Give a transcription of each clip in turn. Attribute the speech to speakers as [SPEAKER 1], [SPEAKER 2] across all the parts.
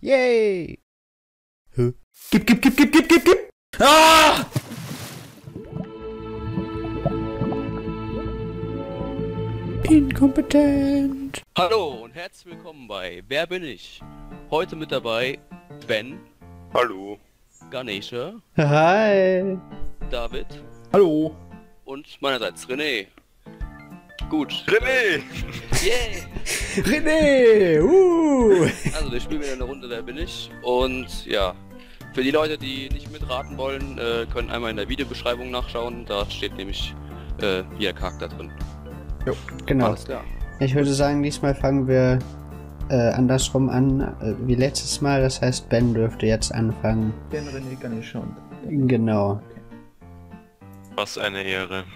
[SPEAKER 1] Yay! Hä?
[SPEAKER 2] Gib! Ah!
[SPEAKER 1] Inkompetent!
[SPEAKER 3] Hallo und herzlich willkommen bei Wer bin ich? Heute mit dabei Ben,
[SPEAKER 4] Hallo.
[SPEAKER 3] Ganesha,
[SPEAKER 1] Hi!
[SPEAKER 3] David
[SPEAKER 2] Hallo!
[SPEAKER 3] und meinerseits René. Gut.
[SPEAKER 4] René!
[SPEAKER 3] Yeah!
[SPEAKER 1] René!
[SPEAKER 3] Also wir spielen wieder eine Runde Wer bin ich? Und ja, für die Leute, die nicht mitraten wollen, können einmal in der Videobeschreibung nachschauen. Da steht nämlich jeder Charakter drin.
[SPEAKER 1] Genau.
[SPEAKER 3] Alles klar.
[SPEAKER 1] Ich würde sagen, diesmal fangen wir andersrum an, wie letztes Mal. Das heißt, Ben dürfte jetzt anfangen.
[SPEAKER 2] Ben, René, Ganesha und...
[SPEAKER 1] Genau.
[SPEAKER 4] Was eine Ehre.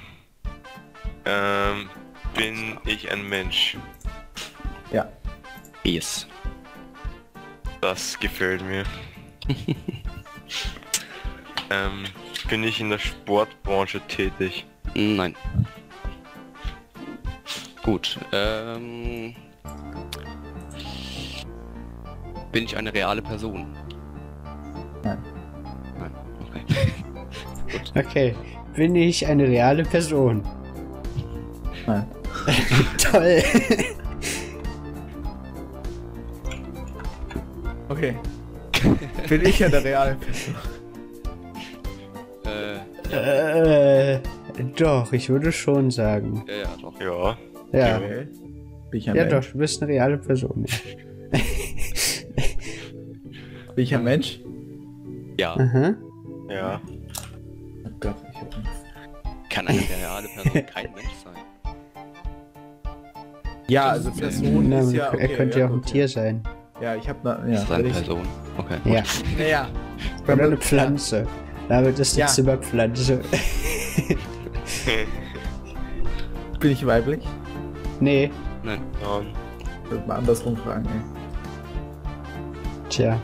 [SPEAKER 4] Bin ich ein Mensch?
[SPEAKER 2] Ja.
[SPEAKER 3] Yes.
[SPEAKER 4] Das gefällt mir. Bin ich in der Sportbranche tätig?
[SPEAKER 3] Nein. Gut, bin ich eine reale Person?
[SPEAKER 2] Nein.
[SPEAKER 3] Nein, okay. Gut.
[SPEAKER 1] Okay. Bin ich eine reale Person?
[SPEAKER 2] Nein.
[SPEAKER 1] Toll!
[SPEAKER 2] Okay. Bin ich eine reale Person?
[SPEAKER 1] Doch, ich würde schon sagen.
[SPEAKER 3] Ja, doch.
[SPEAKER 4] Ja.
[SPEAKER 1] Ja.
[SPEAKER 2] Okay. Bin ich ein
[SPEAKER 1] Ja,
[SPEAKER 2] Mensch?
[SPEAKER 1] doch, du bist eine reale Person.
[SPEAKER 2] Bin ich ein Mensch?
[SPEAKER 3] Ja,
[SPEAKER 1] Aha.
[SPEAKER 4] Ja.
[SPEAKER 2] Oh Gott, ich hab nichts.
[SPEAKER 3] kann eine reale Person kein Mensch sein.
[SPEAKER 2] Ja, also Person
[SPEAKER 1] Na,
[SPEAKER 2] ist ja...
[SPEAKER 1] er könnte ja auch ein
[SPEAKER 2] gut,
[SPEAKER 1] Tier sein.
[SPEAKER 2] Ja, ich hab da...
[SPEAKER 3] Das
[SPEAKER 2] Ja,
[SPEAKER 3] ist eine
[SPEAKER 2] ich,
[SPEAKER 3] Person. Okay.
[SPEAKER 1] Ja.
[SPEAKER 2] naja.
[SPEAKER 1] Oder eine Pflanze. Damit ist die
[SPEAKER 2] Ja.
[SPEAKER 1] Zimmerpflanze.
[SPEAKER 2] Bin ich weiblich?
[SPEAKER 1] Nee,
[SPEAKER 3] Nein.
[SPEAKER 2] Ich würde mal andersrum fragen, ey.
[SPEAKER 1] tja.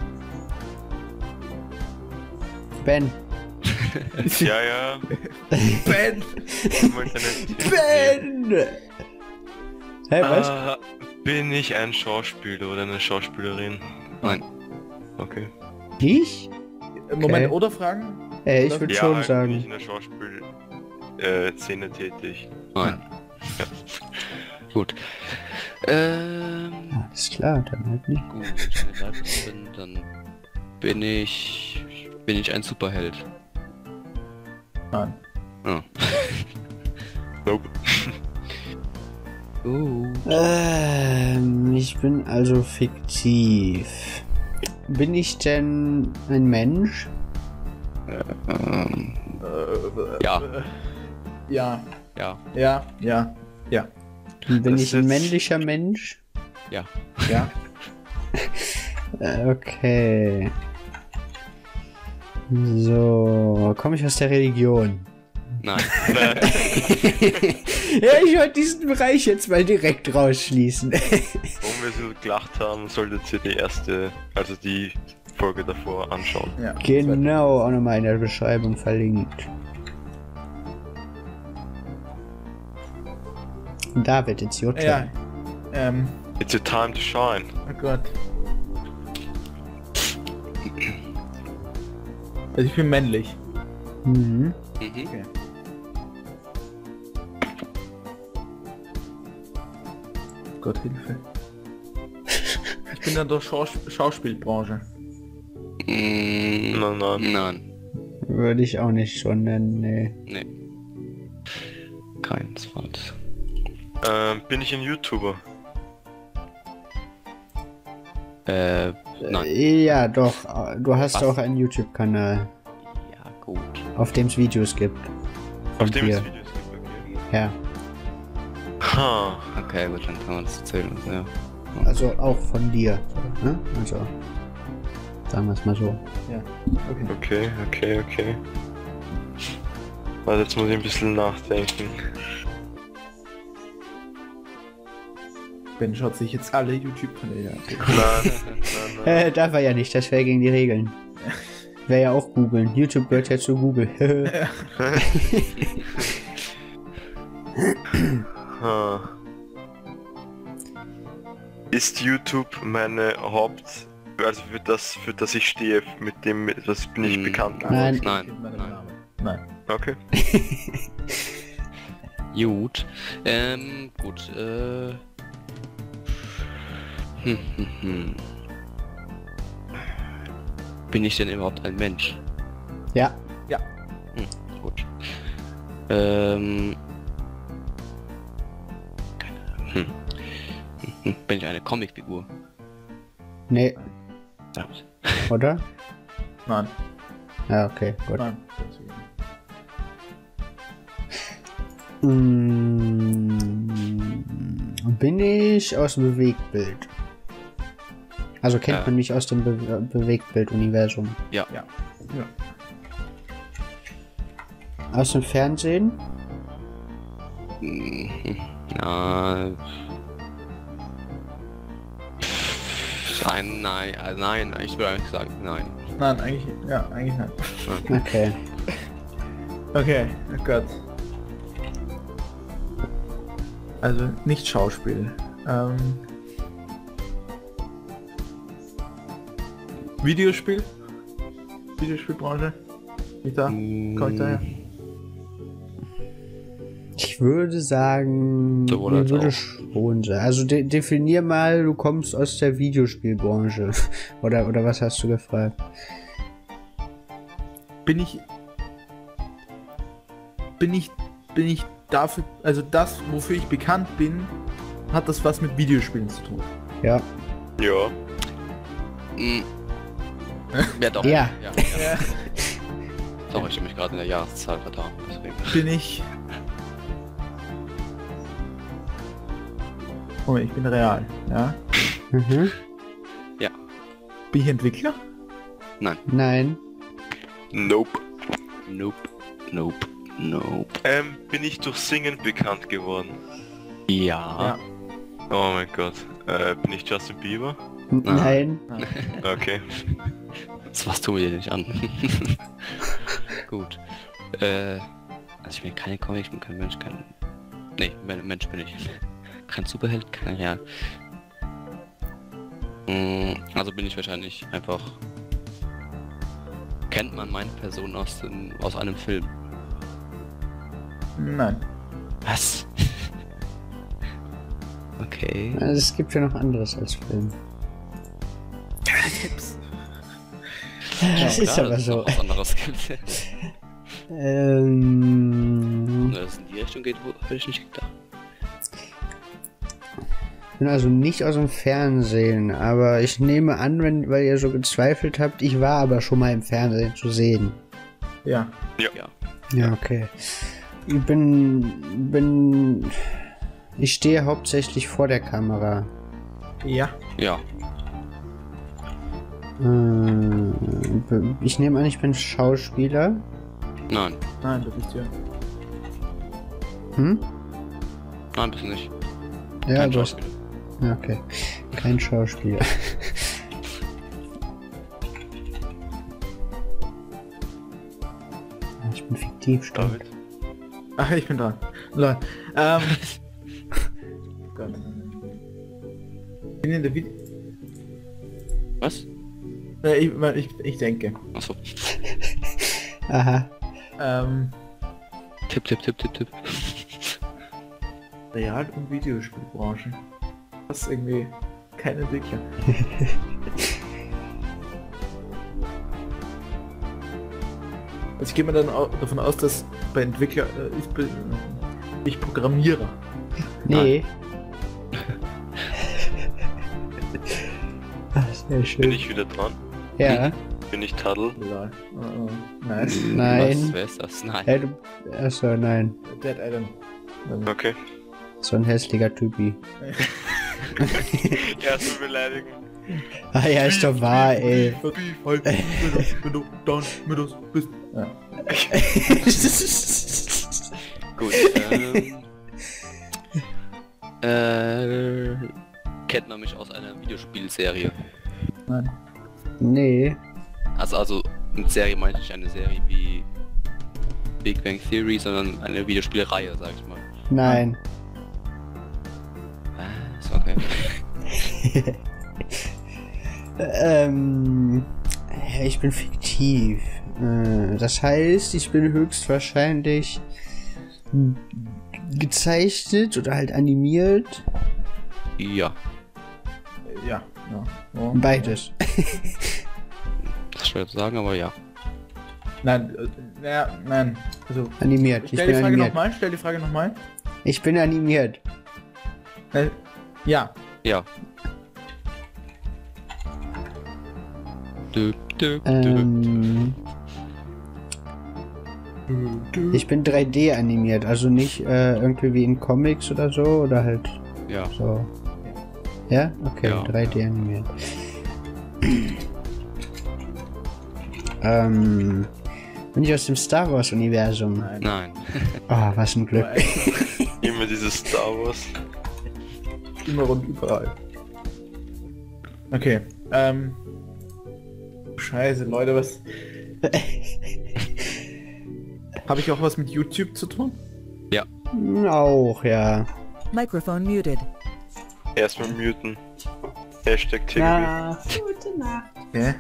[SPEAKER 1] Ben.
[SPEAKER 4] Ja.
[SPEAKER 2] Ben!
[SPEAKER 4] Ich wollte nicht-
[SPEAKER 1] Ben! Hä, was?
[SPEAKER 4] Bin ich ein Schauspieler oder eine Schauspielerin?
[SPEAKER 3] Nein.
[SPEAKER 4] Okay.
[SPEAKER 1] Ich?
[SPEAKER 2] Moment, oder fragen?
[SPEAKER 1] Ich würde
[SPEAKER 4] Ja,
[SPEAKER 1] schon
[SPEAKER 4] bin ich
[SPEAKER 1] sagen.
[SPEAKER 4] in der Szene tätig?
[SPEAKER 3] Nein. Gut.
[SPEAKER 1] Alles klar, dann halt nicht.
[SPEAKER 3] Gut, wenn ich eine weiblich bin, dann bin ich ein Superheld.
[SPEAKER 2] Nein.
[SPEAKER 3] Oh.
[SPEAKER 4] Nope.
[SPEAKER 1] Ich bin also fiktiv. Bin ich denn ein Mensch?
[SPEAKER 3] Ja.
[SPEAKER 2] Ja.
[SPEAKER 3] Ja.
[SPEAKER 2] Ja.
[SPEAKER 1] Bin
[SPEAKER 4] Das
[SPEAKER 1] ich ein
[SPEAKER 4] ist-
[SPEAKER 1] männlicher Mensch?
[SPEAKER 3] Ja.
[SPEAKER 2] Ja.
[SPEAKER 1] Okay. So, komme ich aus der Religion?
[SPEAKER 3] Nein.
[SPEAKER 1] Ja, ich wollte diesen Bereich jetzt mal direkt rausschließen.
[SPEAKER 4] Warum wir so gelacht haben, solltet ihr die Folge davor anschauen.
[SPEAKER 2] Ja.
[SPEAKER 1] Genau, auch nochmal in der Beschreibung verlinkt. David, it's your turn.
[SPEAKER 2] Ja.
[SPEAKER 4] It's your time to shine.
[SPEAKER 2] Oh Gott. Also ich bin männlich.
[SPEAKER 1] Mhm.
[SPEAKER 3] Mhm.
[SPEAKER 2] Gott Hilfe. Ich bin in der Schauspielbranche.
[SPEAKER 4] Nein.
[SPEAKER 3] Nein.
[SPEAKER 1] Würde ich auch nicht schon nennen, nee.
[SPEAKER 3] Nee. Keinesfalls.
[SPEAKER 4] Bin ich ein YouTuber?
[SPEAKER 3] Nein.
[SPEAKER 1] Ja, doch. Du hast
[SPEAKER 3] Was?
[SPEAKER 1] auch einen YouTube-Kanal,
[SPEAKER 3] Ja, gut.
[SPEAKER 1] auf dem es Videos gibt.
[SPEAKER 4] Auf dem
[SPEAKER 1] dir.
[SPEAKER 4] es Videos gibt, okay.
[SPEAKER 1] Ja,
[SPEAKER 4] Ha.
[SPEAKER 3] Okay, gut, dann kann man es erzählen. Ja.
[SPEAKER 1] also auch von dir. Ne? Also, sagen wir es mal so.
[SPEAKER 2] Ja. Okay.
[SPEAKER 4] Okay. Warte, jetzt muss ich ein bisschen nachdenken.
[SPEAKER 2] Ben schaut sich jetzt alle YouTube-Kanäle an.
[SPEAKER 4] Nein.
[SPEAKER 1] Darf er ja nicht, das wäre gegen die Regeln. Wäre ja auch googeln. YouTube gehört ja zu Google.
[SPEAKER 4] Ha. Ist YouTube meine Also für das ich stehe, mit dem etwas bin ich bekannt.
[SPEAKER 1] Nein.
[SPEAKER 3] Nein.
[SPEAKER 2] Nein.
[SPEAKER 4] Okay.
[SPEAKER 3] Gut. Gut. Bin ich denn überhaupt ein Mensch?
[SPEAKER 1] Ja.
[SPEAKER 3] Gut. Bin ich eine Comicfigur?
[SPEAKER 1] Nee.
[SPEAKER 3] Verdammt.
[SPEAKER 1] Oder?
[SPEAKER 2] Nein.
[SPEAKER 1] Ja, okay, gut.
[SPEAKER 2] Nein.
[SPEAKER 1] Bin ich aus dem Bewegtbild? Also kennt man mich aus dem Bewegtbild-Universum?
[SPEAKER 3] Ja.
[SPEAKER 2] Ja.
[SPEAKER 1] Aus dem Fernsehen?
[SPEAKER 3] Na. Nein, ich würde eigentlich sagen, nein.
[SPEAKER 2] Nein, eigentlich nein.
[SPEAKER 1] Okay.
[SPEAKER 2] Okay, oh Gott. Also nicht Schauspiel. Videospiel? Videospielbranche? Nicht da? Komm ich daher?
[SPEAKER 1] Ich würde sagen,
[SPEAKER 3] Sowohl
[SPEAKER 1] ich
[SPEAKER 3] als
[SPEAKER 1] würde
[SPEAKER 3] auch.
[SPEAKER 1] schon sagen. Also definier mal, du kommst aus der Videospielbranche. oder was hast du gefragt?
[SPEAKER 2] Bin ich dafür, also das, wofür ich bekannt bin, hat das was mit Videospielen zu tun?
[SPEAKER 1] Ja.
[SPEAKER 4] Ja.
[SPEAKER 3] Ja, doch.
[SPEAKER 1] Ja.
[SPEAKER 3] Ja. Sorry, ich habe mich gerade in der Jahreszahl vertan. Deswegen.
[SPEAKER 2] Bin ich... Moment, ich bin real, ja?
[SPEAKER 1] Mhm.
[SPEAKER 2] Bin ich Entwickler?
[SPEAKER 1] Nein.
[SPEAKER 4] Nope.
[SPEAKER 3] Nope.
[SPEAKER 4] Bin ich durch Singen bekannt geworden?
[SPEAKER 3] Ja.
[SPEAKER 4] Oh mein Gott. Bin ich Justin Bieber?
[SPEAKER 1] Nein.
[SPEAKER 4] Okay.
[SPEAKER 3] Was tun wir dir nicht an? Gut. Also ich bin keine Comic, ich bin kein Mensch, Nee, Mensch bin ich. Kein Superheld, kein Real. Also bin ich wahrscheinlich einfach... Kennt man meine Person aus einem Film?
[SPEAKER 2] Nein.
[SPEAKER 3] Was? Okay.
[SPEAKER 1] Also es gibt ja noch anderes als Film.
[SPEAKER 2] Tipps.
[SPEAKER 1] Das ist
[SPEAKER 3] klar,
[SPEAKER 1] aber
[SPEAKER 3] dass es
[SPEAKER 1] so.
[SPEAKER 3] noch was anderes gibt. Dass es in die Richtung geht, hätte ich nicht gedacht.
[SPEAKER 1] Ich bin also nicht aus dem Fernsehen, aber ich nehme an, weil ihr so gezweifelt habt, ich war aber schon mal im Fernsehen zu sehen.
[SPEAKER 2] Ja.
[SPEAKER 3] Ja.
[SPEAKER 1] Ja, okay. Ich stehe hauptsächlich vor der Kamera.
[SPEAKER 2] Ja.
[SPEAKER 3] Ja.
[SPEAKER 1] Ich nehme an, ich bin Schauspieler.
[SPEAKER 3] Nein.
[SPEAKER 2] Nein, du bist ja.
[SPEAKER 1] Hm?
[SPEAKER 3] Nein, bist du nicht.
[SPEAKER 1] Ja,
[SPEAKER 3] Kein
[SPEAKER 1] du hast...
[SPEAKER 3] Schauspieler.
[SPEAKER 1] Ja, okay. Kein Schauspieler. Ich bin fiktiv stark.
[SPEAKER 4] David?
[SPEAKER 2] Ach, ich bin dran. Lol. Gott. Bin in der Video...
[SPEAKER 3] Was?
[SPEAKER 2] Ich denke.
[SPEAKER 3] Achso.
[SPEAKER 1] Aha.
[SPEAKER 3] Tipp.
[SPEAKER 2] Real- und Videospielbranche. Das ist irgendwie kein Entwickler. Also ich gehe mal dann davon aus, dass bei Entwickler ich Programmierer.
[SPEAKER 1] Nee. Ach, sehr
[SPEAKER 4] Bin
[SPEAKER 1] schön.
[SPEAKER 4] ich wieder dran?
[SPEAKER 1] Ja.
[SPEAKER 4] Bin ich Taddle?
[SPEAKER 2] Lol. Nice.
[SPEAKER 1] Nein.
[SPEAKER 3] Was? Wer ist das? Nein.
[SPEAKER 1] Hey, achso, nein.
[SPEAKER 2] Dead Adam.
[SPEAKER 4] Okay.
[SPEAKER 1] So ein hässlicher Typi.
[SPEAKER 4] Erste Beleidigung.
[SPEAKER 1] Ah ja, ist doch wahr, ey.
[SPEAKER 2] Wenn du down mit uns bist. Ja.
[SPEAKER 3] Gut. Kennt man mich aus einer Videospielserie?
[SPEAKER 2] Nein.
[SPEAKER 1] Nee.
[SPEAKER 3] Also mit Serie meinte ich eine Serie wie Big Bang Theory, sondern eine Videospielreihe, sag ich mal.
[SPEAKER 1] Nein.
[SPEAKER 3] Was? Okay.
[SPEAKER 1] Ich bin fiktiv. Das heißt, ich bin höchstwahrscheinlich gezeichnet oder halt animiert.
[SPEAKER 3] Ja.
[SPEAKER 2] Ja. Ja.
[SPEAKER 1] Beides.
[SPEAKER 3] Das ist schwer zu sagen, aber ja.
[SPEAKER 2] Nein, nein. Also,
[SPEAKER 1] Animiert.
[SPEAKER 2] stell die Frage nochmal.
[SPEAKER 1] Ich bin animiert.
[SPEAKER 2] Ja.
[SPEAKER 3] Ja.
[SPEAKER 1] Ich bin 3D animiert, also nicht irgendwie wie in Comics oder so, oder halt
[SPEAKER 3] Ja.
[SPEAKER 1] so. Ja? Okay,
[SPEAKER 3] Ja.
[SPEAKER 1] 3D animiert. Bin ich aus dem Star Wars Universum?
[SPEAKER 3] Nein.
[SPEAKER 1] Oh, was ein Glück.
[SPEAKER 4] Immer dieses Star Wars.
[SPEAKER 2] Immer und überall. Okay, Scheiße, Leute, was... Habe ich auch was mit YouTube zu tun?
[SPEAKER 1] Auch, ja.
[SPEAKER 5] Microphone muted.
[SPEAKER 4] Erstmal muten. Hashtag TGB.
[SPEAKER 1] Na,
[SPEAKER 6] Gute Nacht.
[SPEAKER 2] Ja.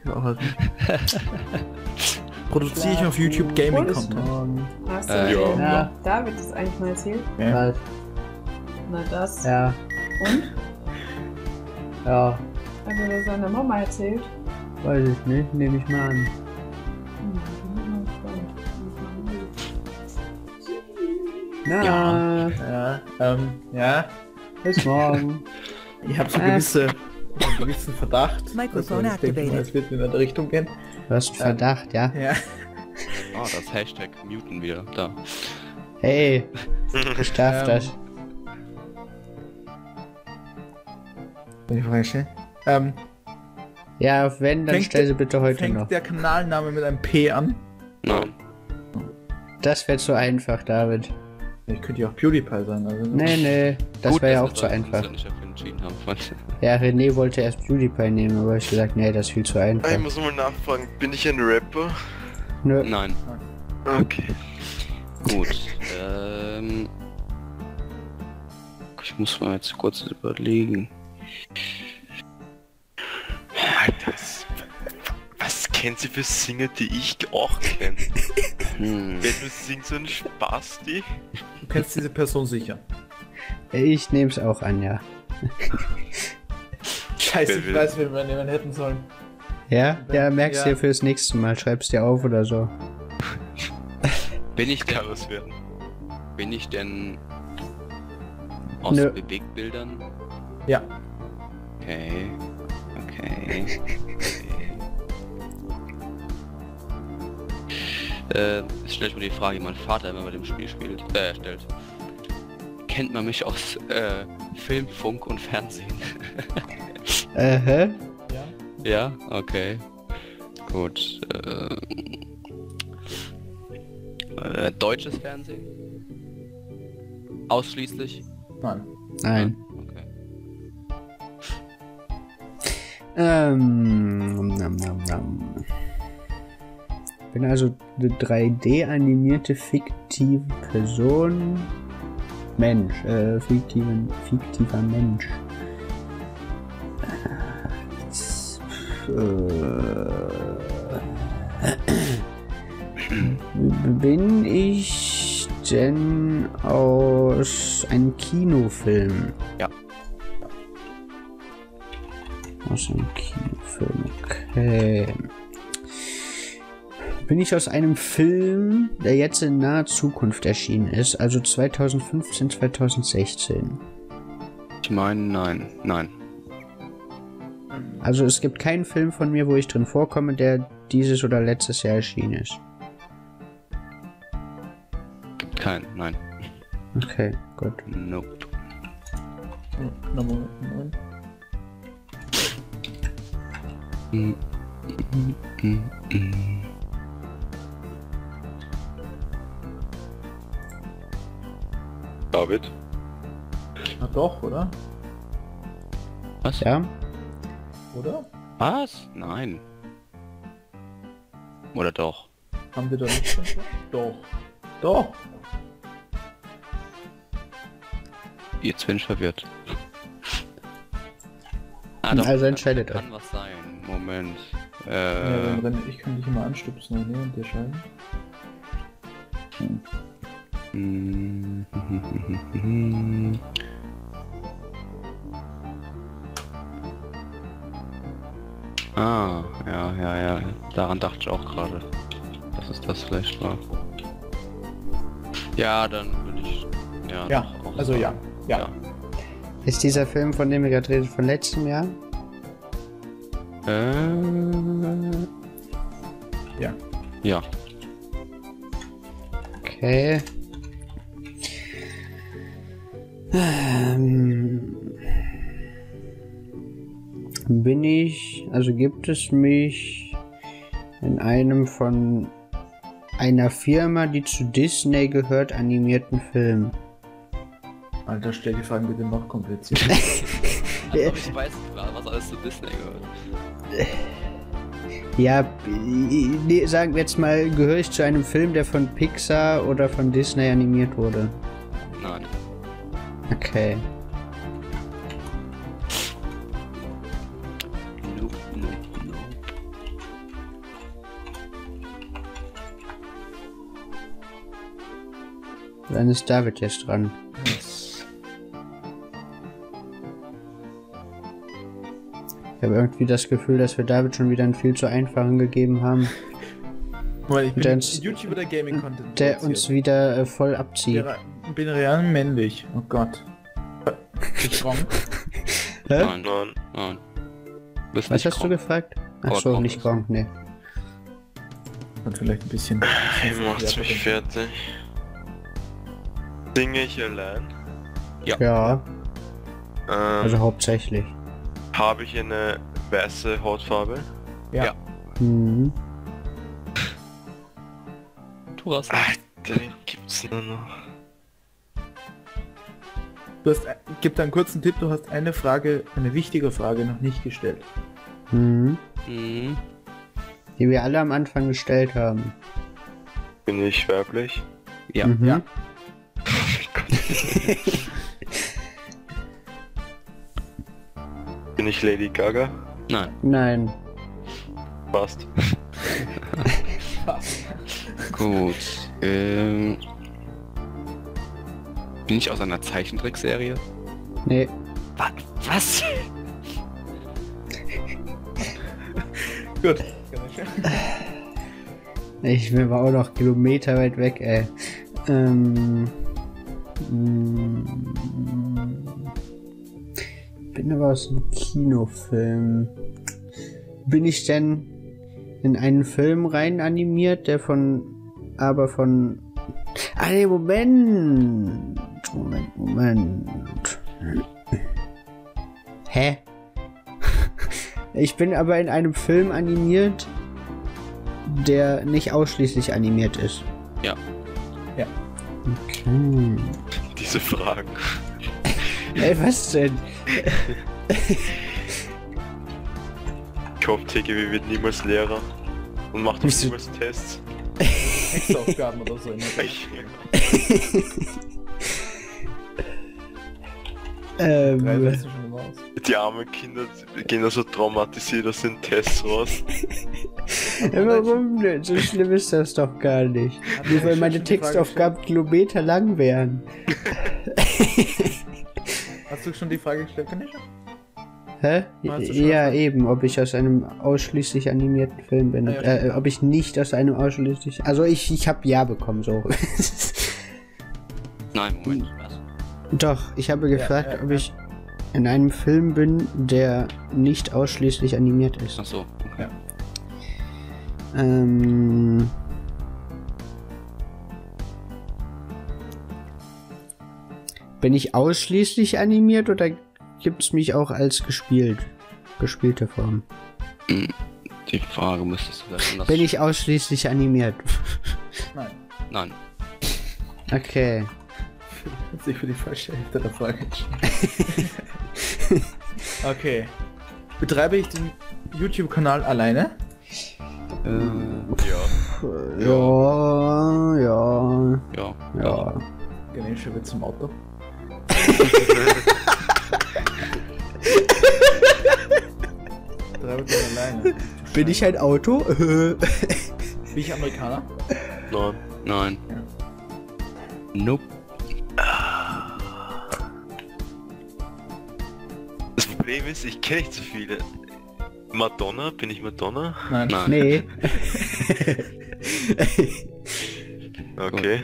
[SPEAKER 2] Produziere ich auf YouTube Gaming-Content?
[SPEAKER 6] Hast du
[SPEAKER 3] Ja.
[SPEAKER 1] Ja.
[SPEAKER 6] David das eigentlich mal erzählt?
[SPEAKER 2] Ja.
[SPEAKER 6] Na das.
[SPEAKER 1] Ja.
[SPEAKER 6] Und?
[SPEAKER 1] Ja.
[SPEAKER 6] Hat er das seiner Mama erzählt?
[SPEAKER 1] Weiß ich nicht, nehme ich mal an.
[SPEAKER 6] Bin mal gespannt.
[SPEAKER 1] Na,
[SPEAKER 2] Ja.
[SPEAKER 1] bis morgen.
[SPEAKER 2] Ich habe so einen gewissen Verdacht.
[SPEAKER 5] Microphone
[SPEAKER 2] Also ich denke mal,
[SPEAKER 5] activated.
[SPEAKER 2] es wird in eine Richtung gehen.
[SPEAKER 1] Du hast einen Verdacht, ja?
[SPEAKER 2] Ja.
[SPEAKER 3] Oh, das Hashtag muten wieder. Da.
[SPEAKER 1] Hey, ich darf
[SPEAKER 2] Ähm,
[SPEAKER 1] das.
[SPEAKER 2] Bin ich falsch?
[SPEAKER 1] Ja, wenn, dann
[SPEAKER 2] fängt-
[SPEAKER 1] stell sie bitte heute
[SPEAKER 2] Fängt
[SPEAKER 1] noch.
[SPEAKER 2] der Kanalname mit einem P an?
[SPEAKER 3] Nein.
[SPEAKER 1] Das wäre zu einfach, David.
[SPEAKER 2] Ich könnte ja auch PewDiePie sein. Also
[SPEAKER 1] Nee, das
[SPEAKER 3] Gut,
[SPEAKER 1] wäre ja
[SPEAKER 3] dass
[SPEAKER 1] auch
[SPEAKER 3] wir
[SPEAKER 1] zu
[SPEAKER 3] uns
[SPEAKER 1] einfach.
[SPEAKER 3] ja nicht dafür entschieden haben.
[SPEAKER 1] Ja, René wollte erst PewDiePie nehmen, aber ich gesagt, nee, das ist viel zu
[SPEAKER 4] Ich
[SPEAKER 1] einfach.
[SPEAKER 4] muss mal nachfragen, bin ich ein Rapper?
[SPEAKER 1] Nö.
[SPEAKER 3] Nein.
[SPEAKER 4] Okay.
[SPEAKER 3] Gut. Ich muss mal jetzt kurz überlegen.
[SPEAKER 4] Alter, was kennt sie für Singer, die ich auch kenne? Wenn du singst, so ein Spasti?
[SPEAKER 2] du kennst diese Person sicher.
[SPEAKER 1] Ich nehm's auch an, ja.
[SPEAKER 2] Scheiße,
[SPEAKER 4] Wer
[SPEAKER 2] ich
[SPEAKER 4] will?
[SPEAKER 2] weiß, wen wir nehmen hätten sollen.
[SPEAKER 1] Ja? Ja, merkst
[SPEAKER 2] Ja.
[SPEAKER 1] dir fürs nächste Mal, schreib's dir auf oder so.
[SPEAKER 3] Bin ich denn,
[SPEAKER 4] Kann was werden.
[SPEAKER 3] bin ich denn aus
[SPEAKER 1] Nö.
[SPEAKER 3] Bewegbildern?
[SPEAKER 2] Ja.
[SPEAKER 3] Okay. Jetzt stelle ich mir die Frage, die mein Vater immer bei dem Spiel stellt. Kennt man mich aus Film, Funk und Fernsehen?
[SPEAKER 1] Ja?
[SPEAKER 3] Ja, okay. Gut. Deutsches Fernsehen? Ausschließlich?
[SPEAKER 2] Nein.
[SPEAKER 1] Nein.
[SPEAKER 3] Okay.
[SPEAKER 1] Bin also eine 3D-animierte fiktive Person. Mensch, fiktiver Mensch. Bin ich denn aus einem Kinofilm?
[SPEAKER 3] Ja.
[SPEAKER 1] Aus einem Kinofilm, okay. Bin ich aus einem Film, der jetzt in naher Zukunft erschienen ist, also 2015, 2016?
[SPEAKER 3] Ich meine, nein.
[SPEAKER 1] Also es gibt keinen Film von mir, wo ich drin vorkomme, der dieses oder letztes Jahr erschienen ist.
[SPEAKER 3] Gibt keinen, nein.
[SPEAKER 1] Okay, gut.
[SPEAKER 3] Nope.
[SPEAKER 2] Nummer 9.
[SPEAKER 4] David?
[SPEAKER 2] Na doch, oder?
[SPEAKER 3] Was?
[SPEAKER 1] Ja?
[SPEAKER 2] Oder?
[SPEAKER 3] Was? Nein. Oder doch?
[SPEAKER 2] Haben wir da nicht schon? Doch. Doch.
[SPEAKER 3] Jetzt bin ich verwirrt. doch,
[SPEAKER 1] Also entscheidet euch.
[SPEAKER 3] kann was sein. Moment.
[SPEAKER 2] Ja, dann renne ich, kann dich immer anstupsen und dir schreiben.
[SPEAKER 3] Ja. Daran dachte ich auch gerade, dass es das vielleicht war. Ja, dann würde ich...
[SPEAKER 2] Ja,
[SPEAKER 3] auch
[SPEAKER 2] also
[SPEAKER 3] sagen.
[SPEAKER 2] ja.
[SPEAKER 1] Ist dieser Film, von dem wir gerade reden, von letztem Jahr?
[SPEAKER 2] Ja.
[SPEAKER 3] Ja.
[SPEAKER 1] Okay. Gibt es mich in einem von einer Firma, die zu Disney gehört, animierten Film?
[SPEAKER 2] Alter, stell die Fragen bitte noch kompliziert.
[SPEAKER 3] Also ich weiß klar, was alles zu Disney gehört.
[SPEAKER 1] Ja, sagen wir jetzt mal, gehöre ich zu einem Film, der von Pixar oder von Disney animiert wurde?
[SPEAKER 3] Nein.
[SPEAKER 1] Okay.
[SPEAKER 3] Nope.
[SPEAKER 1] Dann ist David jetzt dran. Ich habe irgendwie das Gefühl, dass wir David schon wieder einen viel zu einfachen gegeben haben,
[SPEAKER 2] Weil ich bin
[SPEAKER 1] Der
[SPEAKER 2] ein
[SPEAKER 1] uns-
[SPEAKER 2] YouTuber, der Gaming-Content
[SPEAKER 1] der
[SPEAKER 2] produziert.
[SPEAKER 1] uns wieder voll abzieht.
[SPEAKER 2] Ich bin real männlich. Oh Gott. Ich wrong.
[SPEAKER 1] Hä?
[SPEAKER 3] Nein. Bist
[SPEAKER 1] Was
[SPEAKER 3] nicht
[SPEAKER 1] hast du
[SPEAKER 3] Gronk.
[SPEAKER 1] gefragt? Ach
[SPEAKER 3] Aber
[SPEAKER 1] so,
[SPEAKER 3] Gronk
[SPEAKER 1] nicht
[SPEAKER 3] ist-
[SPEAKER 1] Gronk, ne.
[SPEAKER 2] Und vielleicht ein bisschen.
[SPEAKER 4] Macht's mich fertig. Singe ich allein?
[SPEAKER 1] Ja,
[SPEAKER 4] Ähm,
[SPEAKER 1] also hauptsächlich.
[SPEAKER 4] habe ich eine weiße Hautfarbe?
[SPEAKER 2] Ja.
[SPEAKER 1] Mhm.
[SPEAKER 3] Du hast
[SPEAKER 4] Alter, wen gibt's nur noch?
[SPEAKER 2] Du hast, gib da einen kurzen Tipp, du hast eine Frage, eine wichtige Frage noch nicht gestellt.
[SPEAKER 1] Mhm.
[SPEAKER 3] Mhm.
[SPEAKER 1] Die wir alle am Anfang gestellt haben.
[SPEAKER 4] Bin ich weiblich?
[SPEAKER 3] Ja.
[SPEAKER 1] Mhm.
[SPEAKER 2] Ja.
[SPEAKER 4] Bin ich Lady Gaga?
[SPEAKER 3] Nein.
[SPEAKER 1] Nein.
[SPEAKER 4] Passt.
[SPEAKER 3] Gut. Bin ich aus einer Zeichentrickserie?
[SPEAKER 1] Nee.
[SPEAKER 3] Was?
[SPEAKER 2] Gut.
[SPEAKER 1] Ich bin aber auch noch Kilometer weit weg, ey. Bin aber aus einem Kinofilm. Bin ich denn in einen Film rein animiert, der von... Ah, nee, Moment. Hä? Ich bin aber in einem Film animiert, der nicht ausschließlich animiert ist.
[SPEAKER 3] Ja.
[SPEAKER 2] Ja.
[SPEAKER 1] Okay.
[SPEAKER 4] Diese Fragen.
[SPEAKER 1] Ey, was denn?
[SPEAKER 4] Ich hoffe, TGW wird niemals Lehrer und macht auch
[SPEAKER 1] Wieso?
[SPEAKER 4] niemals Tests.
[SPEAKER 2] Hexaufgaben oder so. Drei Sätze schon raus.
[SPEAKER 4] Die armen Kinder gehen da so traumatisiert aus den Tests raus.
[SPEAKER 1] Warum denn? So schlimm ist das doch gar nicht. Nur weil meine Textaufgaben Kilometer lang wären.
[SPEAKER 2] Hast du schon die Frage gestellt, Kanisha?
[SPEAKER 1] Hä?
[SPEAKER 2] Hast du schon
[SPEAKER 1] Ja,
[SPEAKER 2] was?
[SPEAKER 1] eben, ob ich aus einem ausschließlich animierten Film bin.
[SPEAKER 2] Ah, ja,
[SPEAKER 1] Ob ich nicht aus einem ausschließlich... Also ich habe Ja bekommen, so.
[SPEAKER 3] Nein, Moment. Was?
[SPEAKER 1] Doch, ich habe gefragt,
[SPEAKER 2] ja,
[SPEAKER 1] ob
[SPEAKER 2] ja.
[SPEAKER 1] ich in einem Film bin, der nicht ausschließlich animiert ist.
[SPEAKER 3] Ach so. Okay.
[SPEAKER 1] Bin ich ausschließlich animiert oder gibt es mich auch als gespielte Form?
[SPEAKER 3] Die Frage müsstest du vielleicht anders...
[SPEAKER 1] Bin ich ausschließlich animiert?
[SPEAKER 2] Nein.
[SPEAKER 3] Nein.
[SPEAKER 1] Okay.
[SPEAKER 2] Hat sich für die falsche Hälfte der Frage entschieden. Okay. Betreibe ich den YouTube-Kanal alleine?
[SPEAKER 4] Ja.
[SPEAKER 1] Ja.
[SPEAKER 2] Ganesha wird zum Auto. betreibe das alleine.
[SPEAKER 1] Bin ich ein Auto?
[SPEAKER 2] Bin ich Amerikaner?
[SPEAKER 4] Nein.
[SPEAKER 3] Nein.
[SPEAKER 2] Ja.
[SPEAKER 3] Nope.
[SPEAKER 4] Das Problem ist, ich kenne nicht so viele. Madonna? Bin ich Madonna?
[SPEAKER 2] Nein.
[SPEAKER 3] Nein.
[SPEAKER 1] Nee.
[SPEAKER 4] Okay.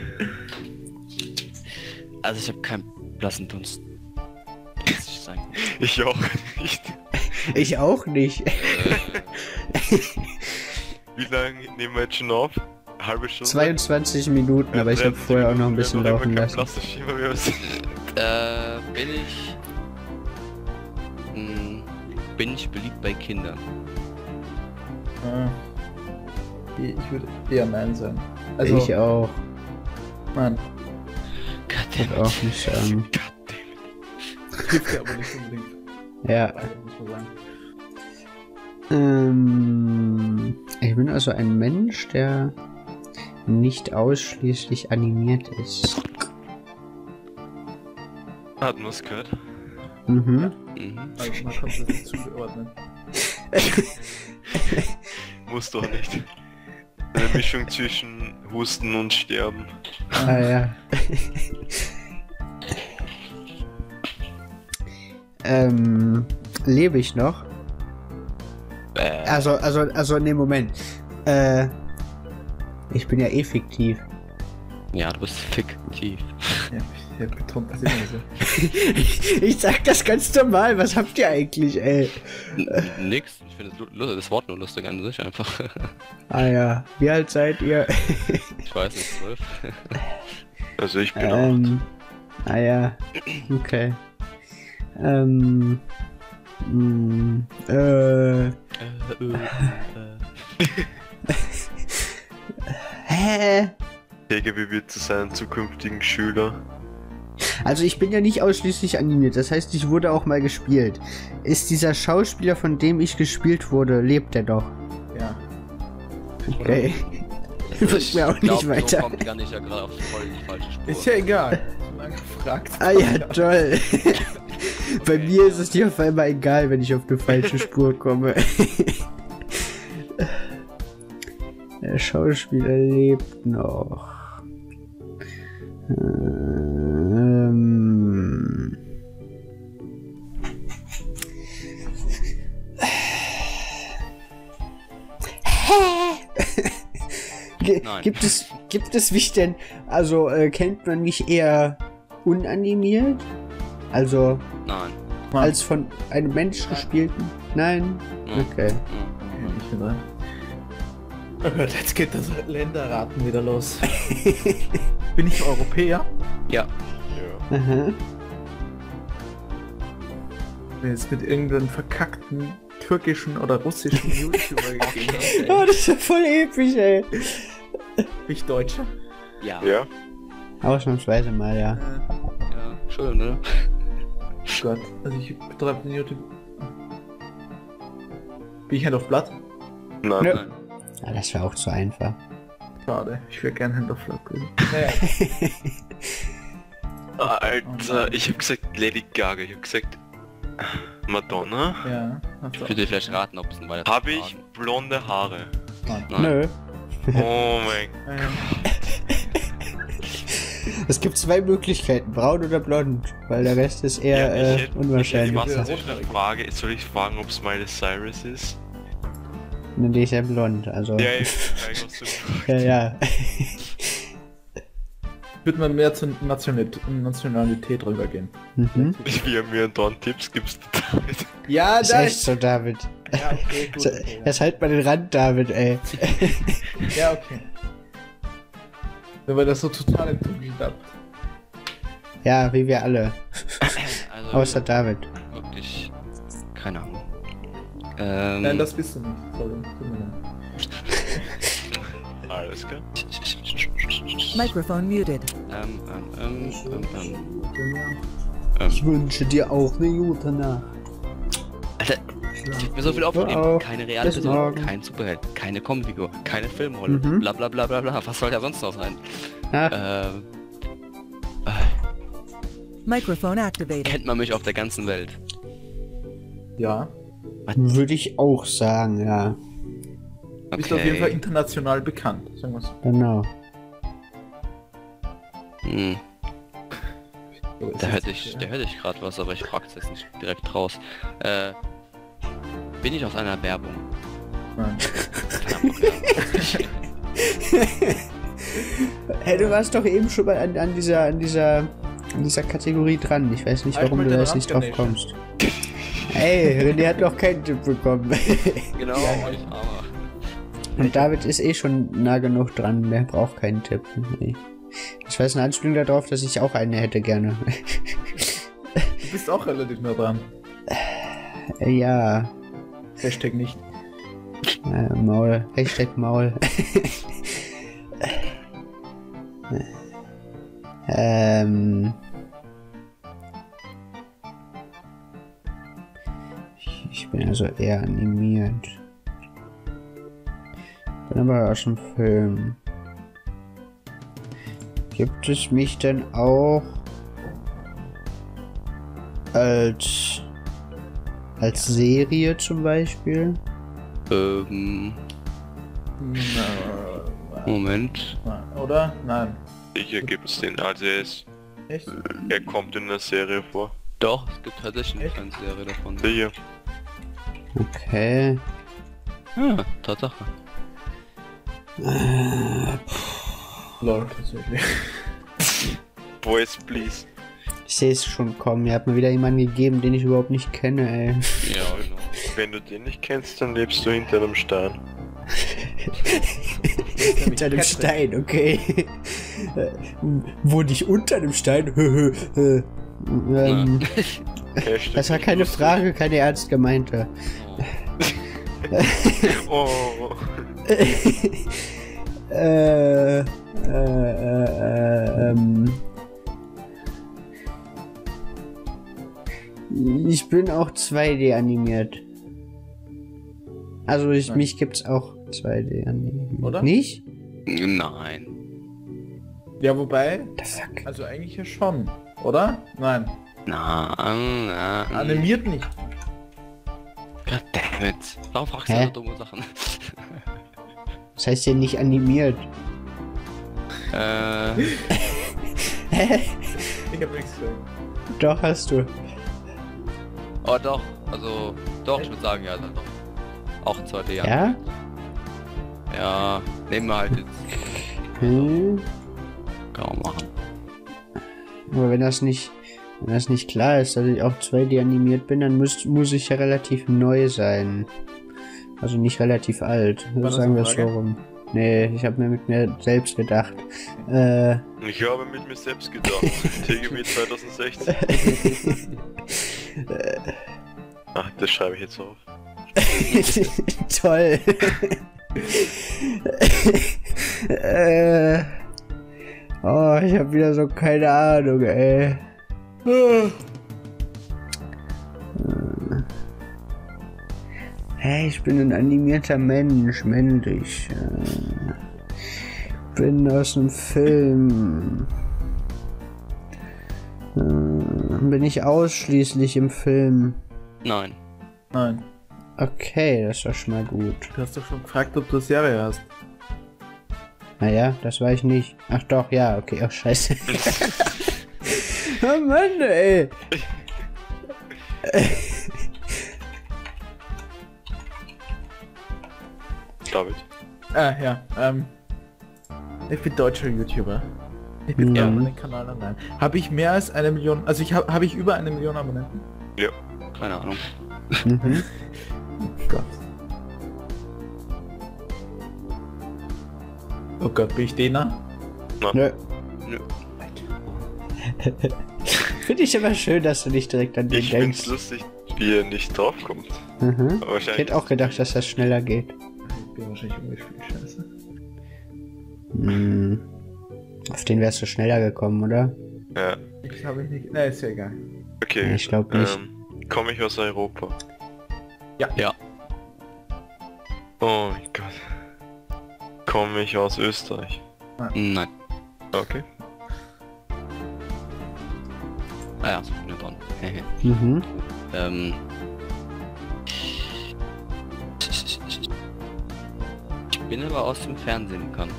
[SPEAKER 3] Also ich habe keinen blassen Dunst. Muss ich sagen.
[SPEAKER 4] Ich auch nicht.
[SPEAKER 1] Ich auch nicht.
[SPEAKER 4] Wie lange nehmen wir jetzt schon auf? Halbe Stunde?
[SPEAKER 1] 22 Minuten, aber ich habe vorher auch noch ein bisschen laufen lassen.
[SPEAKER 3] Bin ich beliebt bei Kindern?
[SPEAKER 2] Ich würde eher Nein sagen. Also,
[SPEAKER 1] Ich auch.
[SPEAKER 2] Nein.
[SPEAKER 3] Goddammit.
[SPEAKER 1] Auch nicht sagen.
[SPEAKER 2] Hilft dir aber nicht unbedingt.
[SPEAKER 1] Ja.
[SPEAKER 2] Muss man sagen.
[SPEAKER 1] Ich bin also ein Mensch, der nicht ausschließlich animiert ist.
[SPEAKER 4] Hat man es gehört?
[SPEAKER 1] Mhm.
[SPEAKER 3] Mhm.
[SPEAKER 2] Also, man kann das nicht zugeordnen.
[SPEAKER 4] Muss doch nicht. Eine Mischung zwischen Husten und Sterben.
[SPEAKER 1] Ah ja. Lebe ich noch? Also, nee, Moment. Ich bin ja eh fiktiv.
[SPEAKER 3] Ja, du bist fiktiv.
[SPEAKER 2] Ja, der betont das immer so.
[SPEAKER 1] Ich sag das ganz normal. Was habt ihr eigentlich, ey?
[SPEAKER 3] Nix. Ich finde das Wort nur lustig an sich einfach.
[SPEAKER 1] Ah ja. Wie alt seid ihr?
[SPEAKER 3] Ich weiß nicht, 12.
[SPEAKER 4] Also ich bin 8.
[SPEAKER 1] Ah ja. Okay. Hä?
[SPEAKER 4] Wie wird zu seinen zukünftigen Schüler?
[SPEAKER 1] Also ich bin ja nicht ausschließlich animiert, das heißt, ich wurde auch mal gespielt. Ist dieser Schauspieler, von dem ich gespielt wurde, lebt er doch?
[SPEAKER 2] Ja.
[SPEAKER 1] Okay. Wird mir auch nicht weiter.
[SPEAKER 3] So kommt gar nicht ja gerade auf voll die falsche Spur.
[SPEAKER 2] Ist ja egal. Solange du fragst.
[SPEAKER 1] Ah ja, toll. Bei mir ist es dir auf einmal egal, wenn ich auf eine falsche Spur komme. Der Schauspieler lebt noch.
[SPEAKER 3] Nein.
[SPEAKER 1] Gibt es mich denn, also kennt man mich eher unanimiert? Also
[SPEAKER 3] Nein.
[SPEAKER 1] als von einem Mensch gespielten? Nein? Okay.
[SPEAKER 2] Ich bin dran. Oh Gott, jetzt geht das Länderraten wieder los. Bin ich Europäer?
[SPEAKER 3] Ja.
[SPEAKER 4] Ja.
[SPEAKER 1] Aha.
[SPEAKER 2] Wenn jetzt mit irgendeinem verkackten türkischen oder russischen YouTuber gegeben
[SPEAKER 1] Oh,
[SPEAKER 2] hat.
[SPEAKER 1] das ist ja voll episch, ey.
[SPEAKER 2] Bin ich Deutscher?
[SPEAKER 3] Ja.
[SPEAKER 4] Ja?
[SPEAKER 1] Ausnahmsweise mal, ja.
[SPEAKER 3] Ja, schön, ne?
[SPEAKER 2] Oh Gott, also ich betreibe den YouTube. Bin ich Hand of Blood?
[SPEAKER 4] Nein.
[SPEAKER 1] Ja.
[SPEAKER 3] Nein.
[SPEAKER 1] Ah, das wäre auch zu einfach.
[SPEAKER 2] Schade, ich wäre gern Hand of Blood gewesen. Naja.
[SPEAKER 4] Alter, ich hab gesagt Lady Gaga, ich hab gesagt Madonna.
[SPEAKER 2] Ja, hast
[SPEAKER 3] Ich
[SPEAKER 2] du auch.
[SPEAKER 3] würde dir vielleicht raten, ob es ein weiter.
[SPEAKER 4] Habe ich blonde Haare?
[SPEAKER 2] Nein.
[SPEAKER 3] Nein.
[SPEAKER 1] Nö.
[SPEAKER 4] Oh mein
[SPEAKER 1] Es gibt zwei Möglichkeiten, braun oder blond, weil der Rest ist eher
[SPEAKER 4] Ja, ich hätte
[SPEAKER 1] unwahrscheinlich.
[SPEAKER 4] was ist eine Frage? Soll ich fragen, ob es Miley Cyrus ist?
[SPEAKER 1] Nee, die ist ja blond, also.
[SPEAKER 4] Ja, ich frage, was du
[SPEAKER 1] ja, ja.
[SPEAKER 2] Würde man mehr zur Nationalität rübergehen.
[SPEAKER 1] Mhm.
[SPEAKER 4] Wie er mir dann Tipps gibst.
[SPEAKER 2] Ja,
[SPEAKER 1] Ist echt so, David.
[SPEAKER 2] Ja, okay, gut. Okay,
[SPEAKER 1] Jetzt halt mal den Rand, David, ey.
[SPEAKER 2] ja, okay. Wenn man das so total enttäuscht hat.
[SPEAKER 1] Ja, wie wir alle.
[SPEAKER 3] Also,
[SPEAKER 1] Außer David.
[SPEAKER 3] wirklich. Keine Ahnung.
[SPEAKER 2] Nein, das bist du nicht. Sorry, tut mir leid.
[SPEAKER 4] Alles klar.
[SPEAKER 5] Microphone muted.
[SPEAKER 1] Ich wünsche dir auch eine gute Nacht.
[SPEAKER 3] Alter, ich hab mir so viel aufgegeben.
[SPEAKER 1] Hör auf.
[SPEAKER 3] Keine reale
[SPEAKER 1] Bis
[SPEAKER 3] Person,
[SPEAKER 1] morgen.
[SPEAKER 3] kein Superheld, keine Comicfigur, keine Filmrolle,
[SPEAKER 1] Mhm.
[SPEAKER 3] bla bla bla bla bla. Was soll da sonst noch sein?
[SPEAKER 1] Ach,
[SPEAKER 5] Microphone activated.
[SPEAKER 3] Kennt man mich auf der ganzen Welt?
[SPEAKER 2] Ja.
[SPEAKER 1] Würde ich auch sagen, ja.
[SPEAKER 2] Du bist auf jeden Fall international bekannt, sagen wir so.
[SPEAKER 1] Genau.
[SPEAKER 3] Hm.
[SPEAKER 2] So ist
[SPEAKER 3] Da
[SPEAKER 2] es.
[SPEAKER 3] hörte ich gerade was, aber ich frage es jetzt nicht direkt raus. Bin ich aus einer Werbung?
[SPEAKER 2] Nein.
[SPEAKER 3] Verdammt, ja.
[SPEAKER 1] Hey, du warst doch eben schon mal an dieser Kategorie dran. Ich weiß nicht,
[SPEAKER 2] Halt
[SPEAKER 1] warum
[SPEAKER 2] mal
[SPEAKER 1] du
[SPEAKER 2] den
[SPEAKER 1] das nicht drauf
[SPEAKER 2] Randgrenade.
[SPEAKER 1] kommst. Ey, René hat noch keinen Tipp bekommen.
[SPEAKER 3] Genau,
[SPEAKER 2] Ja.
[SPEAKER 3] ich aber.
[SPEAKER 1] Und David ist eh schon nah genug dran, der braucht keinen Tipp. Nee. Das war jetzt eine Anspielung darauf, dass ich auch eine hätte gerne.
[SPEAKER 2] Du bist auch relativ nah dran.
[SPEAKER 1] Ja,
[SPEAKER 2] Hashtag nicht.
[SPEAKER 1] Maul. Hashtag Maul. Ich bin also eher animiert. Bin aber aus dem Film. Gibt es mich denn auch als Serie zum Beispiel?
[SPEAKER 3] Moment.
[SPEAKER 2] Nein. Oder? Nein.
[SPEAKER 4] Sicher gibt es den. Also
[SPEAKER 2] Echt?
[SPEAKER 4] er kommt in der Serie vor.
[SPEAKER 3] Doch, es gibt tatsächlich
[SPEAKER 2] Echt?
[SPEAKER 3] eine Serie davon.
[SPEAKER 4] Sicher.
[SPEAKER 1] Okay.
[SPEAKER 3] Ja, Tatsache.
[SPEAKER 2] Lol, tatsächlich.
[SPEAKER 4] Voice, please.
[SPEAKER 1] Ich sehe es schon kommen. Ihr habt mir wieder jemanden gegeben, den ich überhaupt nicht kenne, ey.
[SPEAKER 3] Ja, genau.
[SPEAKER 4] Wenn du den nicht kennst, dann lebst du hinter einem Stein.
[SPEAKER 1] Hinter dem Stein, okay. Wohne ich unter dem Stein?
[SPEAKER 4] Hashtag
[SPEAKER 1] Das war
[SPEAKER 4] nicht
[SPEAKER 1] keine
[SPEAKER 4] lustig.
[SPEAKER 1] Frage, keine ernst gemeinte.
[SPEAKER 3] Oh.
[SPEAKER 4] Oh.
[SPEAKER 1] Ich bin auch 2D animiert. Also
[SPEAKER 2] Nein.
[SPEAKER 1] mich gibt's auch 2D animiert.
[SPEAKER 2] Oder?
[SPEAKER 1] Nicht?
[SPEAKER 3] Nein.
[SPEAKER 2] Ja, wobei,
[SPEAKER 1] The fuck?
[SPEAKER 2] also eigentlich ja schon, oder? Nein.
[SPEAKER 3] Na.
[SPEAKER 2] Animiert nicht.
[SPEAKER 3] Goddammit. Warum fragst du
[SPEAKER 1] Hä?
[SPEAKER 3] so dumme Sachen?
[SPEAKER 1] Das heißt ja nicht animiert.
[SPEAKER 2] Ich hab nichts gesagt.
[SPEAKER 1] Doch, hast du.
[SPEAKER 3] Oh doch, also doch, ich würde sagen ja, dann doch. Auch 2D.
[SPEAKER 1] Ja?
[SPEAKER 3] Ja, nehmen wir halt jetzt.
[SPEAKER 1] Hm.
[SPEAKER 3] Kann man machen.
[SPEAKER 1] Aber wenn das nicht klar ist, dass ich auch 2D animiert bin, dann muss ich ja relativ neu sein. Also nicht relativ alt.
[SPEAKER 2] War das
[SPEAKER 1] Sagen wir
[SPEAKER 2] eine
[SPEAKER 1] es so
[SPEAKER 2] Frage?
[SPEAKER 1] rum. Nee, ich habe mir mit mir selbst gedacht.
[SPEAKER 4] Ich habe mit mir selbst gedacht. TGB 2016. Ach, das schreibe ich jetzt auf.
[SPEAKER 1] Toll. Oh, ich habe wieder so keine Ahnung, ey. Hey, ich bin ein animierter Mensch, männlich. Bin aus einem Film. Bin ich ausschließlich im Film?
[SPEAKER 3] Nein.
[SPEAKER 2] Nein.
[SPEAKER 1] Okay, das ist doch schon mal gut.
[SPEAKER 2] Du hast doch schon gefragt, ob du eine Serie hast.
[SPEAKER 1] Naja, das war ich nicht. Ach doch, ja, okay, ach scheiße. Oh Mann, ey.
[SPEAKER 4] David.
[SPEAKER 2] Ja, ich bin deutscher YouTuber. Ich bin
[SPEAKER 1] Ja.
[SPEAKER 2] auf meinen Kanal allein. Habe ich mehr als 1 Million, also habe ich über 1 Million Abonnenten?
[SPEAKER 4] Ja.
[SPEAKER 3] Keine Ahnung.
[SPEAKER 1] Mhm.
[SPEAKER 2] Gott. Oh Gott, bin ich Dena?
[SPEAKER 1] Nö.
[SPEAKER 3] Nö.
[SPEAKER 1] Finde ich aber schön, dass du nicht direkt an den
[SPEAKER 4] Ich find's
[SPEAKER 1] denkst.
[SPEAKER 4] lustig, wie er nicht draufkommt.
[SPEAKER 1] Mhm.
[SPEAKER 4] Aber
[SPEAKER 1] Ich
[SPEAKER 4] wahrscheinlich.
[SPEAKER 1] hätte auch gedacht, dass das schneller geht.
[SPEAKER 2] Ich bin wahrscheinlich ungespielt, scheiße.
[SPEAKER 1] Hm. Auf den wärst du schneller gekommen, oder?
[SPEAKER 4] Ja.
[SPEAKER 2] Ich habe nicht. Ne, ist ja egal.
[SPEAKER 4] Okay.
[SPEAKER 1] Ich glaub nicht.
[SPEAKER 4] Komme ich aus Europa?
[SPEAKER 3] Ja.
[SPEAKER 4] Oh mein Gott. Komme ich aus Österreich?
[SPEAKER 3] Nein.
[SPEAKER 4] Okay.
[SPEAKER 3] Ah ja, so bin ich dran.
[SPEAKER 1] Mhm.
[SPEAKER 3] bin aber aus dem Fernsehen bekannt.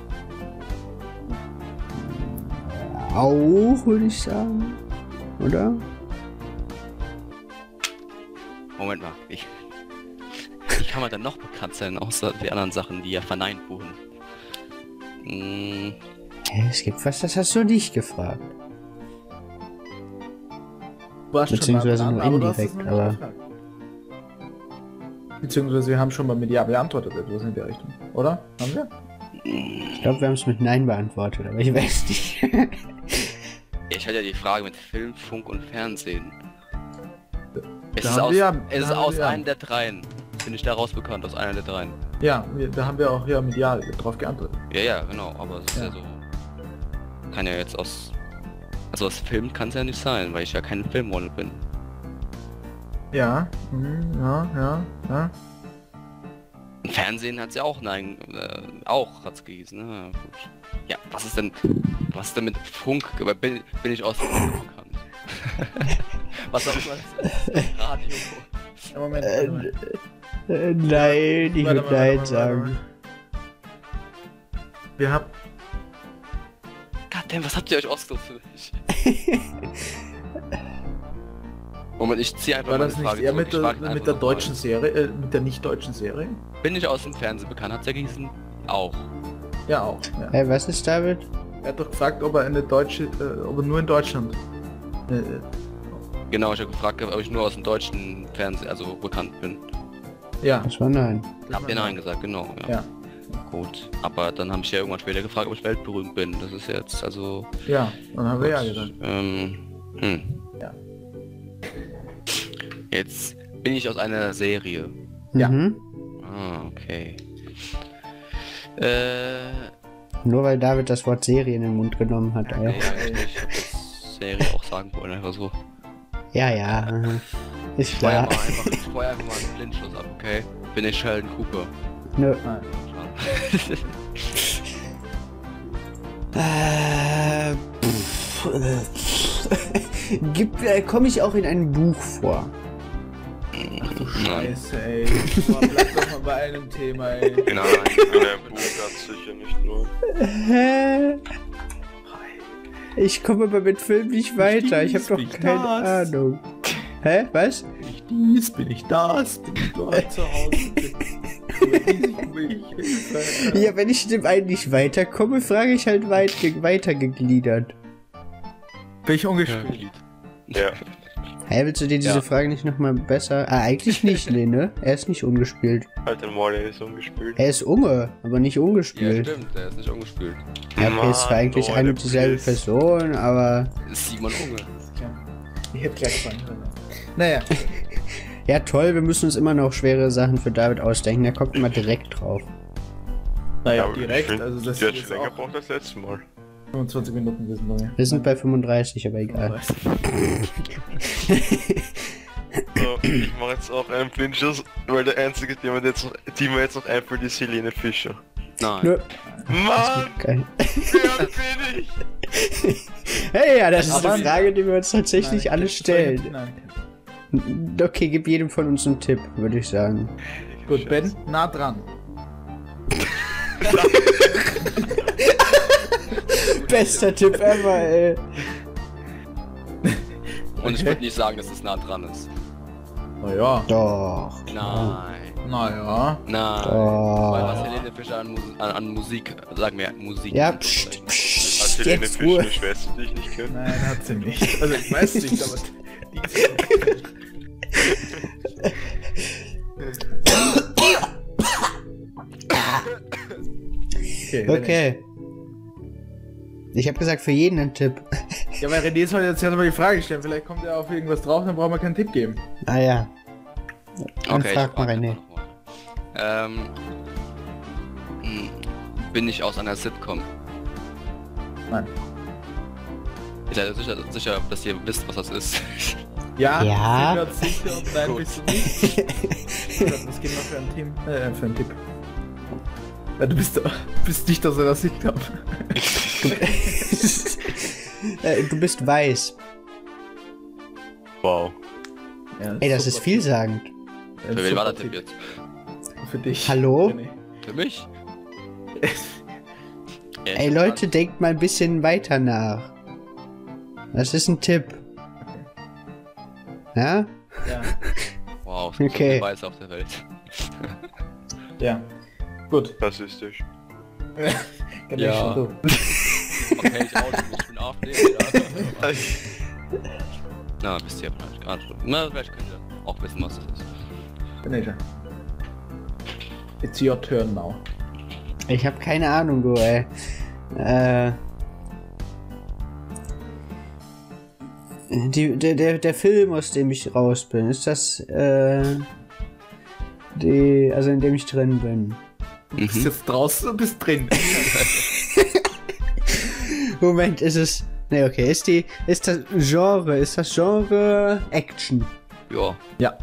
[SPEAKER 1] Auch, würde ich sagen. Oder?
[SPEAKER 3] Moment mal, wie kann man denn noch bekannt sein, außer die anderen Sachen, die ja verneint wurden?
[SPEAKER 1] Es gibt was, das hast du nicht gefragt.
[SPEAKER 2] Du hast
[SPEAKER 1] Beziehungsweise
[SPEAKER 2] schon mal
[SPEAKER 1] nur
[SPEAKER 2] du hast es
[SPEAKER 1] indirekt,
[SPEAKER 2] noch
[SPEAKER 1] aber-
[SPEAKER 2] nicht gefragt. Beziehungsweise wir haben schon mal mit Ja beantwortet, etwas in der Richtung. Oder? Haben wir?
[SPEAKER 1] Ich glaube, wir haben es mit Nein beantwortet, aber ich weiß nicht.
[SPEAKER 3] Ich hatte ja die Frage mit Film, Funk und Fernsehen. Es
[SPEAKER 2] Da
[SPEAKER 3] ist
[SPEAKER 2] haben
[SPEAKER 3] aus,
[SPEAKER 2] wir ja-
[SPEAKER 3] es
[SPEAKER 2] da
[SPEAKER 3] ist
[SPEAKER 2] haben
[SPEAKER 3] aus
[SPEAKER 2] wir ja-
[SPEAKER 3] einem der dreien. Bin ich daraus bekannt, aus einer der dreien.
[SPEAKER 2] Ja, da haben wir auch ja mit Ja drauf geantwortet.
[SPEAKER 3] Ja, genau, aber es ist ja,
[SPEAKER 2] Ja.
[SPEAKER 3] so. Kann ja jetzt aus. Also aus Film kann es ja nicht sein, weil ich ja keine Filmrolle bin.
[SPEAKER 2] Ja, ja.
[SPEAKER 3] Im Fernsehen hat es ja auch Nein, auch hat's gegeben, ne? Gut. Ja, was ist denn mit Funk? Aber bin ich aus Funk bekannt? Was auch immer. Radio.
[SPEAKER 2] Ja, Moment.
[SPEAKER 1] Nein, ich würde Nein sagen.
[SPEAKER 2] Wir haben...
[SPEAKER 3] Goddammit, was habt ihr euch ausgesucht für mich? Moment, ich ziehe einfach
[SPEAKER 2] War
[SPEAKER 3] mal
[SPEAKER 2] das
[SPEAKER 3] die
[SPEAKER 2] nicht
[SPEAKER 3] Frage
[SPEAKER 2] eher
[SPEAKER 3] zurück.
[SPEAKER 2] mit
[SPEAKER 3] Ich frage
[SPEAKER 2] der
[SPEAKER 3] einfach noch
[SPEAKER 2] deutschen
[SPEAKER 3] mal.
[SPEAKER 2] Serie, mit der nicht-deutschen Serie?
[SPEAKER 3] Bin ich aus dem Fernsehen bekannt? Hat's ja gehießen? Auch.
[SPEAKER 2] Ja, auch. Ja.
[SPEAKER 1] Hey, was ist David?
[SPEAKER 2] Er hat doch gefragt, ob er ob er nur in Deutschland...
[SPEAKER 3] Genau, ich habe gefragt, ob ich nur aus dem deutschen Fernsehen, also bekannt bin.
[SPEAKER 2] ja.
[SPEAKER 1] Das war Nein.
[SPEAKER 3] Habt ihr Nein gesagt, genau.
[SPEAKER 2] Ja.
[SPEAKER 3] Gut, aber dann habe ich ja irgendwann später gefragt, ob ich weltberühmt bin. Das ist jetzt also...
[SPEAKER 2] Ja, dann haben wir ja gesagt.
[SPEAKER 3] Ja. Jetzt bin ich aus einer Serie.
[SPEAKER 2] Ja.
[SPEAKER 1] Mhm.
[SPEAKER 3] Ah, okay.
[SPEAKER 1] Nur weil David das Wort Serie in den Mund genommen hat, ey.
[SPEAKER 3] Ja, ich hab jetzt Serie auch sagen wollen, einfach so.
[SPEAKER 1] Ja, ja. aha. Ist
[SPEAKER 3] Ich feuer
[SPEAKER 1] klar.
[SPEAKER 3] einfach mal einen Blindschuss ab, okay? Bin ich Sheldon Cooper.
[SPEAKER 1] Nö. Komme ich auch in einem Buch vor?
[SPEAKER 2] Ach du Scheiße, ey. Boah, bleib doch mal bei einem Thema, ey.
[SPEAKER 4] Nein, in einem Buch ganz sicher nicht nur.
[SPEAKER 1] Hä? Ich komme aber mit Film nicht weiter. Ich habe doch
[SPEAKER 2] Bin ich
[SPEAKER 1] keine
[SPEAKER 2] das?
[SPEAKER 1] Ahnung. Hä? Was?
[SPEAKER 2] Bin ich dies, bin ich das, bin ich dort zu Hause,
[SPEAKER 1] Ja, wenn ich in dem einen nicht weiterkomme, frage ich halt weitergegliedert.
[SPEAKER 2] Bin ich ungespielt?
[SPEAKER 4] Ja.
[SPEAKER 1] Hä, willst du dir diese
[SPEAKER 3] Ja.
[SPEAKER 1] Frage nicht nochmal besser... Ah, eigentlich nicht, nee, ne? Er ist nicht ungespielt.
[SPEAKER 4] Halt den Maul, er ist umgespielt.
[SPEAKER 1] Er ist Unge, aber nicht
[SPEAKER 3] Ja,
[SPEAKER 1] ungespielt.
[SPEAKER 3] stimmt, der ist nicht umgespielt.
[SPEAKER 1] Ja, okay, es war eigentlich
[SPEAKER 4] Leute,
[SPEAKER 1] eine und dieselbe
[SPEAKER 4] please.
[SPEAKER 1] Person, aber...
[SPEAKER 3] Das ist Simon Unge.
[SPEAKER 2] Ich hätte gleich gefallen können. Naja,
[SPEAKER 1] Ja, toll, wir müssen uns immer noch schwere Sachen für David ausdenken. Der kommt immer direkt drauf.
[SPEAKER 2] naja,
[SPEAKER 4] Aber
[SPEAKER 2] direkt,
[SPEAKER 4] ich find,
[SPEAKER 2] also das
[SPEAKER 4] der hat
[SPEAKER 2] ist
[SPEAKER 4] schon länger
[SPEAKER 2] auch
[SPEAKER 4] gebraucht als letztes Mal.
[SPEAKER 2] 25 Minuten wissen wir.
[SPEAKER 1] Wir sind bei 35, aber egal.
[SPEAKER 4] So, ich mache jetzt auch einen Blindschuss, weil der einzige, die mir jetzt noch einfällt, ist Helene Fischer.
[SPEAKER 3] Nein.
[SPEAKER 1] Nö.
[SPEAKER 4] Mann,
[SPEAKER 1] Geil.
[SPEAKER 4] wer bin ich?
[SPEAKER 1] Hey, ja, das ist
[SPEAKER 2] Aber-
[SPEAKER 1] eine Frage, die wir uns tatsächlich alle stellen.
[SPEAKER 2] Nein.
[SPEAKER 1] Okay, gib jedem von uns einen Tipp, würde ich sagen.
[SPEAKER 2] Gut, Ben, nah dran.
[SPEAKER 1] Bester Tipp ever, ey.
[SPEAKER 3] Und ich würde nicht sagen, dass es nah dran ist.
[SPEAKER 2] Naja,
[SPEAKER 1] Doch.
[SPEAKER 3] Nein.
[SPEAKER 2] naja.
[SPEAKER 3] Nein.
[SPEAKER 1] Doch.
[SPEAKER 3] Weil was Helene Fischer an Musik, sagen wir Musik.
[SPEAKER 1] Ja,
[SPEAKER 3] pst,
[SPEAKER 4] Hat
[SPEAKER 1] pst,
[SPEAKER 4] Helene
[SPEAKER 1] jetzt
[SPEAKER 4] Fischer
[SPEAKER 1] Ruhe.
[SPEAKER 4] eine Schwester, die ich nicht kenne?
[SPEAKER 2] Nein, hat sie nicht. Also ich weiß nicht, aber die ist
[SPEAKER 1] Okay. Ich habe gesagt, für jeden ein Tipp.
[SPEAKER 2] Ja, weil René soll jetzt erstmal die Frage stellen. Vielleicht kommt er auf irgendwas drauf, dann brauchen wir keinen Tipp geben.
[SPEAKER 1] Ah ja. Dann
[SPEAKER 3] Okay,
[SPEAKER 1] frag mal
[SPEAKER 3] frag
[SPEAKER 1] René.
[SPEAKER 3] einfach mal. Bin ich aus einer Sitcom?
[SPEAKER 2] Nein.
[SPEAKER 3] Ihr seid sicher, dass ihr wisst, was das ist.
[SPEAKER 2] Ja,
[SPEAKER 1] Ja.
[SPEAKER 2] sind wir uns sicher und nein,
[SPEAKER 3] Gut.
[SPEAKER 2] bist du nicht. Was geht noch für ein Team? Für einen Tipp. Ja, du bist nicht aus einer Sitcom.
[SPEAKER 1] Du bist weiß.
[SPEAKER 4] Wow.
[SPEAKER 2] Ja,
[SPEAKER 1] Ey, das ist
[SPEAKER 2] super.
[SPEAKER 1] vielsagend.
[SPEAKER 2] Ja,
[SPEAKER 3] Für wen war der
[SPEAKER 2] super
[SPEAKER 3] Tipp jetzt?
[SPEAKER 2] Für dich.
[SPEAKER 1] Hallo?
[SPEAKER 2] René.
[SPEAKER 3] Für mich? Ja,
[SPEAKER 1] Ey Leute, denkt mal ein bisschen weiter nach. Das ist ein Tipp. Ja?
[SPEAKER 2] Ja.
[SPEAKER 3] Wow, es gibt so
[SPEAKER 1] Okay.
[SPEAKER 3] viel Weiß auf der Welt.
[SPEAKER 2] Ja. Gut.
[SPEAKER 4] Rassistisch.
[SPEAKER 2] Ganesha,
[SPEAKER 3] Ja.
[SPEAKER 2] du.
[SPEAKER 3] Okay, ich auch nicht. Ich bin AfD, ja. Na, wisst ihr aber nicht. Na, vielleicht könnt ihr auch wissen, was das ist.
[SPEAKER 2] Ganesha. It's your turn now.
[SPEAKER 1] Ich habe keine Ahnung, du, ey. Der Film, aus dem ich raus bin, ist das, also in dem ich drin bin.
[SPEAKER 2] Du bist jetzt draußen und bist drin.
[SPEAKER 1] Moment, ist es. Ne, okay, ist das Genre Action?
[SPEAKER 3] Ja.
[SPEAKER 2] Ja.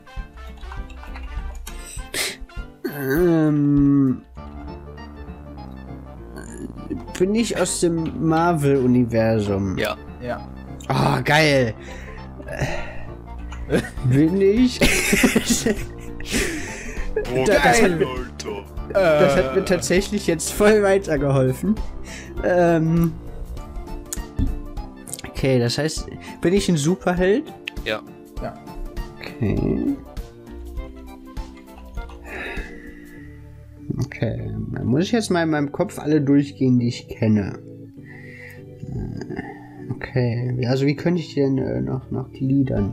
[SPEAKER 1] Bin ich aus dem Marvel-Universum?
[SPEAKER 3] Ja.
[SPEAKER 2] Ja.
[SPEAKER 1] Oh, geil. Bin ich?
[SPEAKER 4] Oh,
[SPEAKER 1] Das hat
[SPEAKER 4] geil,
[SPEAKER 1] mir-
[SPEAKER 4] Alter.
[SPEAKER 1] Das hat mir tatsächlich jetzt voll weitergeholfen. Okay, das heißt, bin ich ein Superheld?
[SPEAKER 3] Ja.
[SPEAKER 2] Ja.
[SPEAKER 1] Okay. Okay, dann muss ich jetzt mal in meinem Kopf alle durchgehen, die ich kenne. Okay, also wie könnte ich die denn noch gliedern?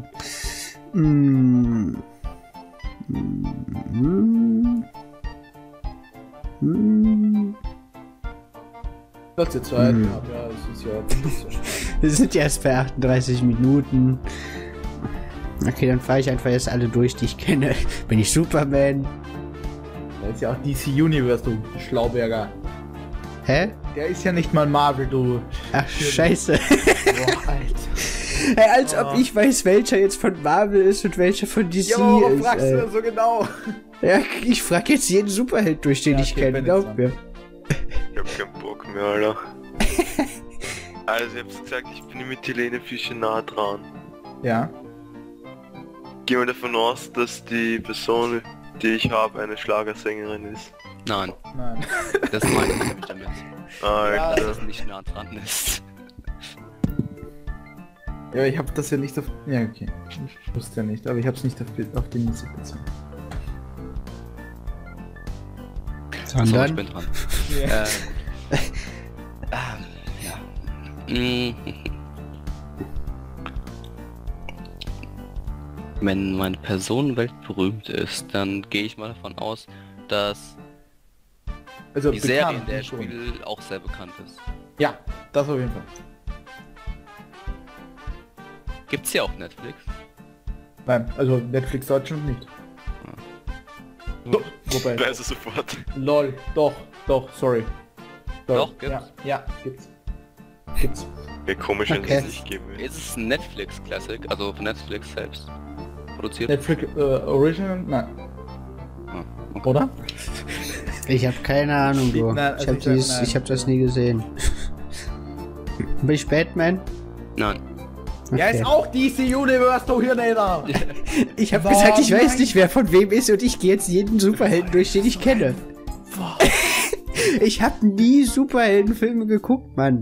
[SPEAKER 2] Kurze Zeit. Ja, das ist ja nicht so schnell.
[SPEAKER 1] Wir sind ja erst bei 38 Minuten. Okay, dann fahre ich einfach jetzt alle durch, die ich kenne. Bin ich Superman?
[SPEAKER 2] Da ist ja auch DC Universe, du Schlauberger.
[SPEAKER 1] Hä?
[SPEAKER 2] Der ist ja nicht mal Marvel, du.
[SPEAKER 1] Ach, scheiße.
[SPEAKER 2] Boah, Alter.
[SPEAKER 1] Hey, als ob ich weiß, welcher jetzt von Marvel ist und welcher von DC
[SPEAKER 2] Ja, aber warum
[SPEAKER 1] ist.
[SPEAKER 2] fragst du so genau?
[SPEAKER 1] Ja, ich frage jetzt jeden Superheld durch, den
[SPEAKER 2] Ja,
[SPEAKER 1] ich
[SPEAKER 2] okay,
[SPEAKER 1] kenne,
[SPEAKER 2] bin
[SPEAKER 1] glaub
[SPEAKER 2] jetzt
[SPEAKER 1] mir.
[SPEAKER 4] Ich hab keinen Bock mehr, Alter. Also, ich hab's gesagt, ich bin mit Helene Fischer nah dran.
[SPEAKER 2] Ja.
[SPEAKER 4] Gehe mal davon aus, dass die Person, die ich habe, eine Schlagersängerin ist.
[SPEAKER 3] Nein,
[SPEAKER 2] Nein.
[SPEAKER 3] das meine ich nämlich damit. Dass
[SPEAKER 4] Alter.
[SPEAKER 3] es nicht nah dran ist.
[SPEAKER 2] Ja, ich hab das ja nicht auf... Ja, okay. Ich wusste ja nicht, aber ich hab's nicht auf die Musik bezogen.
[SPEAKER 3] So, ich
[SPEAKER 1] Sondern?
[SPEAKER 3] bin dran.
[SPEAKER 2] Ja.
[SPEAKER 3] Ja. Wenn meine Person weltberühmt ist, dann gehe ich mal davon aus, dass
[SPEAKER 2] Also
[SPEAKER 3] die Serie, in
[SPEAKER 2] bekannt,
[SPEAKER 3] der ich
[SPEAKER 2] schon.
[SPEAKER 3] spiele, auch sehr bekannt ist.
[SPEAKER 2] Ja, das auf jeden Fall.
[SPEAKER 3] Gibt's ja auf Netflix.
[SPEAKER 2] Nein, also Netflix Deutschland nicht. So, wobei...
[SPEAKER 4] Weiß es sofort.
[SPEAKER 2] LOL, doch, sorry.
[SPEAKER 3] Doch, gibt's?
[SPEAKER 2] Ja, gibt's.
[SPEAKER 4] Ja, komisch, wenn
[SPEAKER 1] Okay.
[SPEAKER 4] es nicht geben will.
[SPEAKER 3] Ist es ein Netflix Classic, also von Netflix selbst produziert?
[SPEAKER 2] Netflix Original? Nein.
[SPEAKER 3] Ah, okay.
[SPEAKER 2] Oder?
[SPEAKER 1] Ich habe keine Ahnung, du.
[SPEAKER 2] Nein, also nein.
[SPEAKER 1] Ich hab das nie gesehen. Bin ich Batman?
[SPEAKER 3] Nein.
[SPEAKER 1] Okay.
[SPEAKER 2] Ja, ist auch DC Universe, du Hirnäder!
[SPEAKER 1] Ich habe
[SPEAKER 2] Warum
[SPEAKER 1] gesagt, ich weiß
[SPEAKER 2] nein?
[SPEAKER 1] nicht, wer von wem ist und ich gehe jetzt jeden Superhelden durch, den ich kenne. Ich habe nie Superheldenfilme geguckt, Mann.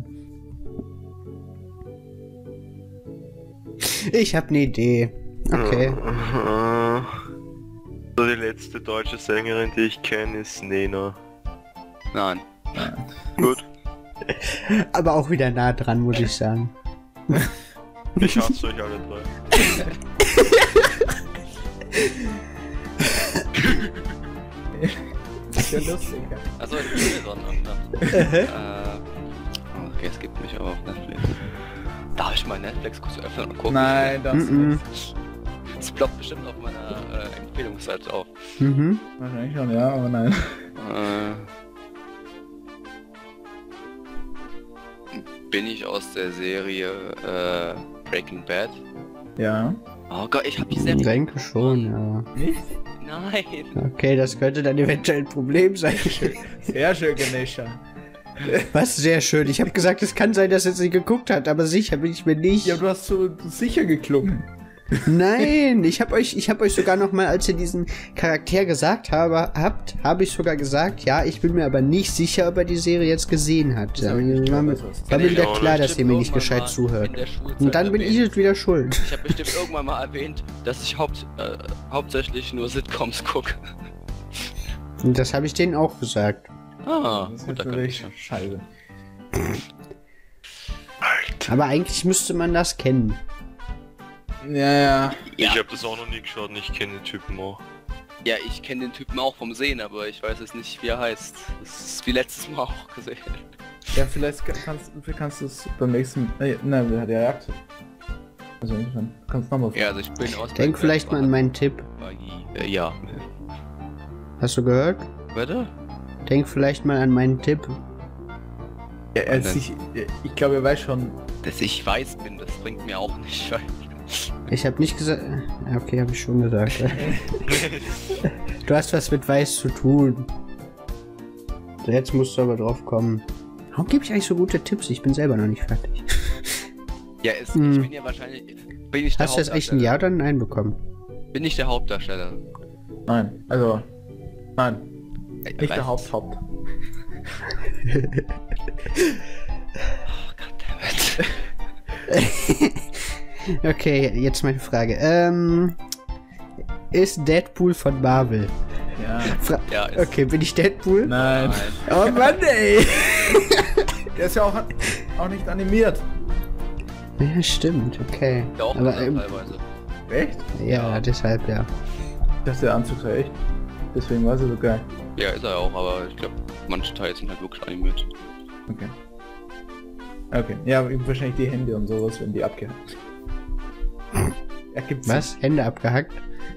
[SPEAKER 1] Ich habe eine Idee. Okay.
[SPEAKER 4] So, die letzte deutsche Sängerin, die ich kenne, ist Nena.
[SPEAKER 3] Nein.
[SPEAKER 4] Gut,
[SPEAKER 1] Aber auch wieder nah dran, muss ich sagen.
[SPEAKER 4] ich hasse euch alle drei.
[SPEAKER 2] ist ja lustig.
[SPEAKER 3] Achso, ich bin hier dran. Okay, es gibt mich aber auf Netflix. Darf ich mal Netflix kurz öffnen und gucken?
[SPEAKER 2] Nein, das nicht.
[SPEAKER 3] Es ploppt bestimmt auf meiner Empfehlungsseite auf.
[SPEAKER 1] Mhm.
[SPEAKER 2] Wahrscheinlich schon, ja, aber nein.
[SPEAKER 3] Bin ich aus der Serie Breaking Bad?
[SPEAKER 2] Ja.
[SPEAKER 3] Oh Gott, ich hab die
[SPEAKER 1] Ich
[SPEAKER 3] Serie...
[SPEAKER 1] denke schon, ja.
[SPEAKER 2] Nicht?
[SPEAKER 3] Nein!
[SPEAKER 1] Okay, das könnte dann eventuell ein Problem sein.
[SPEAKER 2] Sehr schön, Ganesha.
[SPEAKER 1] Was sehr schön. Ich habe gesagt, es kann sein, dass er sie geguckt hat, aber sicher bin ich mir nicht.
[SPEAKER 2] Ja, du hast so sicher geklungen.
[SPEAKER 1] Nein, ich hab euch sogar noch mal, als ihr diesen Charakter gesagt habe ich sogar gesagt, ja, ich bin mir aber nicht sicher, ob er die Serie jetzt gesehen hat.
[SPEAKER 2] Das hab ich nicht
[SPEAKER 1] War mir
[SPEAKER 2] gehört,
[SPEAKER 1] war mir wieder
[SPEAKER 4] auch
[SPEAKER 1] klar,
[SPEAKER 4] nicht.
[SPEAKER 1] dass ihr mir nicht gescheit zuhört. Und dann bin ich jetzt wieder schuld.
[SPEAKER 3] Ich habe bestimmt irgendwann mal erwähnt, dass ich hauptsächlich nur Sitcoms gucke.
[SPEAKER 1] Und das habe ich denen auch gesagt.
[SPEAKER 3] Ah,
[SPEAKER 2] Das ist
[SPEAKER 3] gut, da kann
[SPEAKER 2] natürlich
[SPEAKER 3] ich ja.
[SPEAKER 2] scheiße.
[SPEAKER 4] Alter.
[SPEAKER 1] Aber eigentlich müsste man das kennen.
[SPEAKER 2] Ja.
[SPEAKER 4] Ich habe das auch noch nie geschaut und ich kenne den Typen auch.
[SPEAKER 3] Ja, ich kenne den Typen auch vom Sehen, aber ich weiß jetzt nicht, wie er heißt. Das ist wie letztes Mal auch gesehen.
[SPEAKER 2] Ja, vielleicht kannst du es beim nächsten... nein, der hat ja Jagd. Also insofern kannst du nochmal...
[SPEAKER 3] Ja, also ich bin aus...
[SPEAKER 1] Denk vielleicht mal an meinen Tipp.
[SPEAKER 3] Ja.
[SPEAKER 1] Hast du gehört?
[SPEAKER 3] Warte?
[SPEAKER 1] Denk vielleicht mal an meinen Tipp.
[SPEAKER 2] Ich glaube, er weiß schon...
[SPEAKER 3] Dass ich weiß bin, das bringt mir auch nicht. Weil
[SPEAKER 1] Ich habe nicht gesagt... Okay, habe ich schon gesagt. Du hast was mit Weiß zu tun. Jetzt musst du aber drauf kommen. Warum gebe ich eigentlich so gute Tipps? Ich bin selber noch nicht fertig.
[SPEAKER 3] ja, ich bin ja wahrscheinlich... Bin ich der
[SPEAKER 1] Hast du jetzt echt ein Ja oder ein Nein bekommen?
[SPEAKER 3] Bin ich der Hauptdarsteller?
[SPEAKER 2] Nein, also... Nein, nicht
[SPEAKER 3] Weiß-
[SPEAKER 2] der Haupt.
[SPEAKER 3] Oh, goddammit.
[SPEAKER 1] Okay, jetzt meine Frage. Ist Deadpool von Marvel?
[SPEAKER 2] Ja.
[SPEAKER 3] Ja, ist...
[SPEAKER 1] Okay, bin ich Deadpool?
[SPEAKER 2] Nein.
[SPEAKER 1] Oh Mann, ey!
[SPEAKER 2] Der ist ja auch nicht animiert.
[SPEAKER 1] Ja, stimmt, okay.
[SPEAKER 3] Ja, auch
[SPEAKER 1] Aber,
[SPEAKER 3] teilweise.
[SPEAKER 2] Echt?
[SPEAKER 1] ja, deshalb, ja.
[SPEAKER 2] Das ist der Anzug so echt. Deswegen war er so geil.
[SPEAKER 3] Ja, ist er auch, aber ich glaube, manche Teile sind halt wirklich animiert.
[SPEAKER 2] Okay. Okay. Ja, wahrscheinlich die Hände und sowas, wenn die abgehackt. Ja, gibt's.
[SPEAKER 1] Was? Hände abgehackt?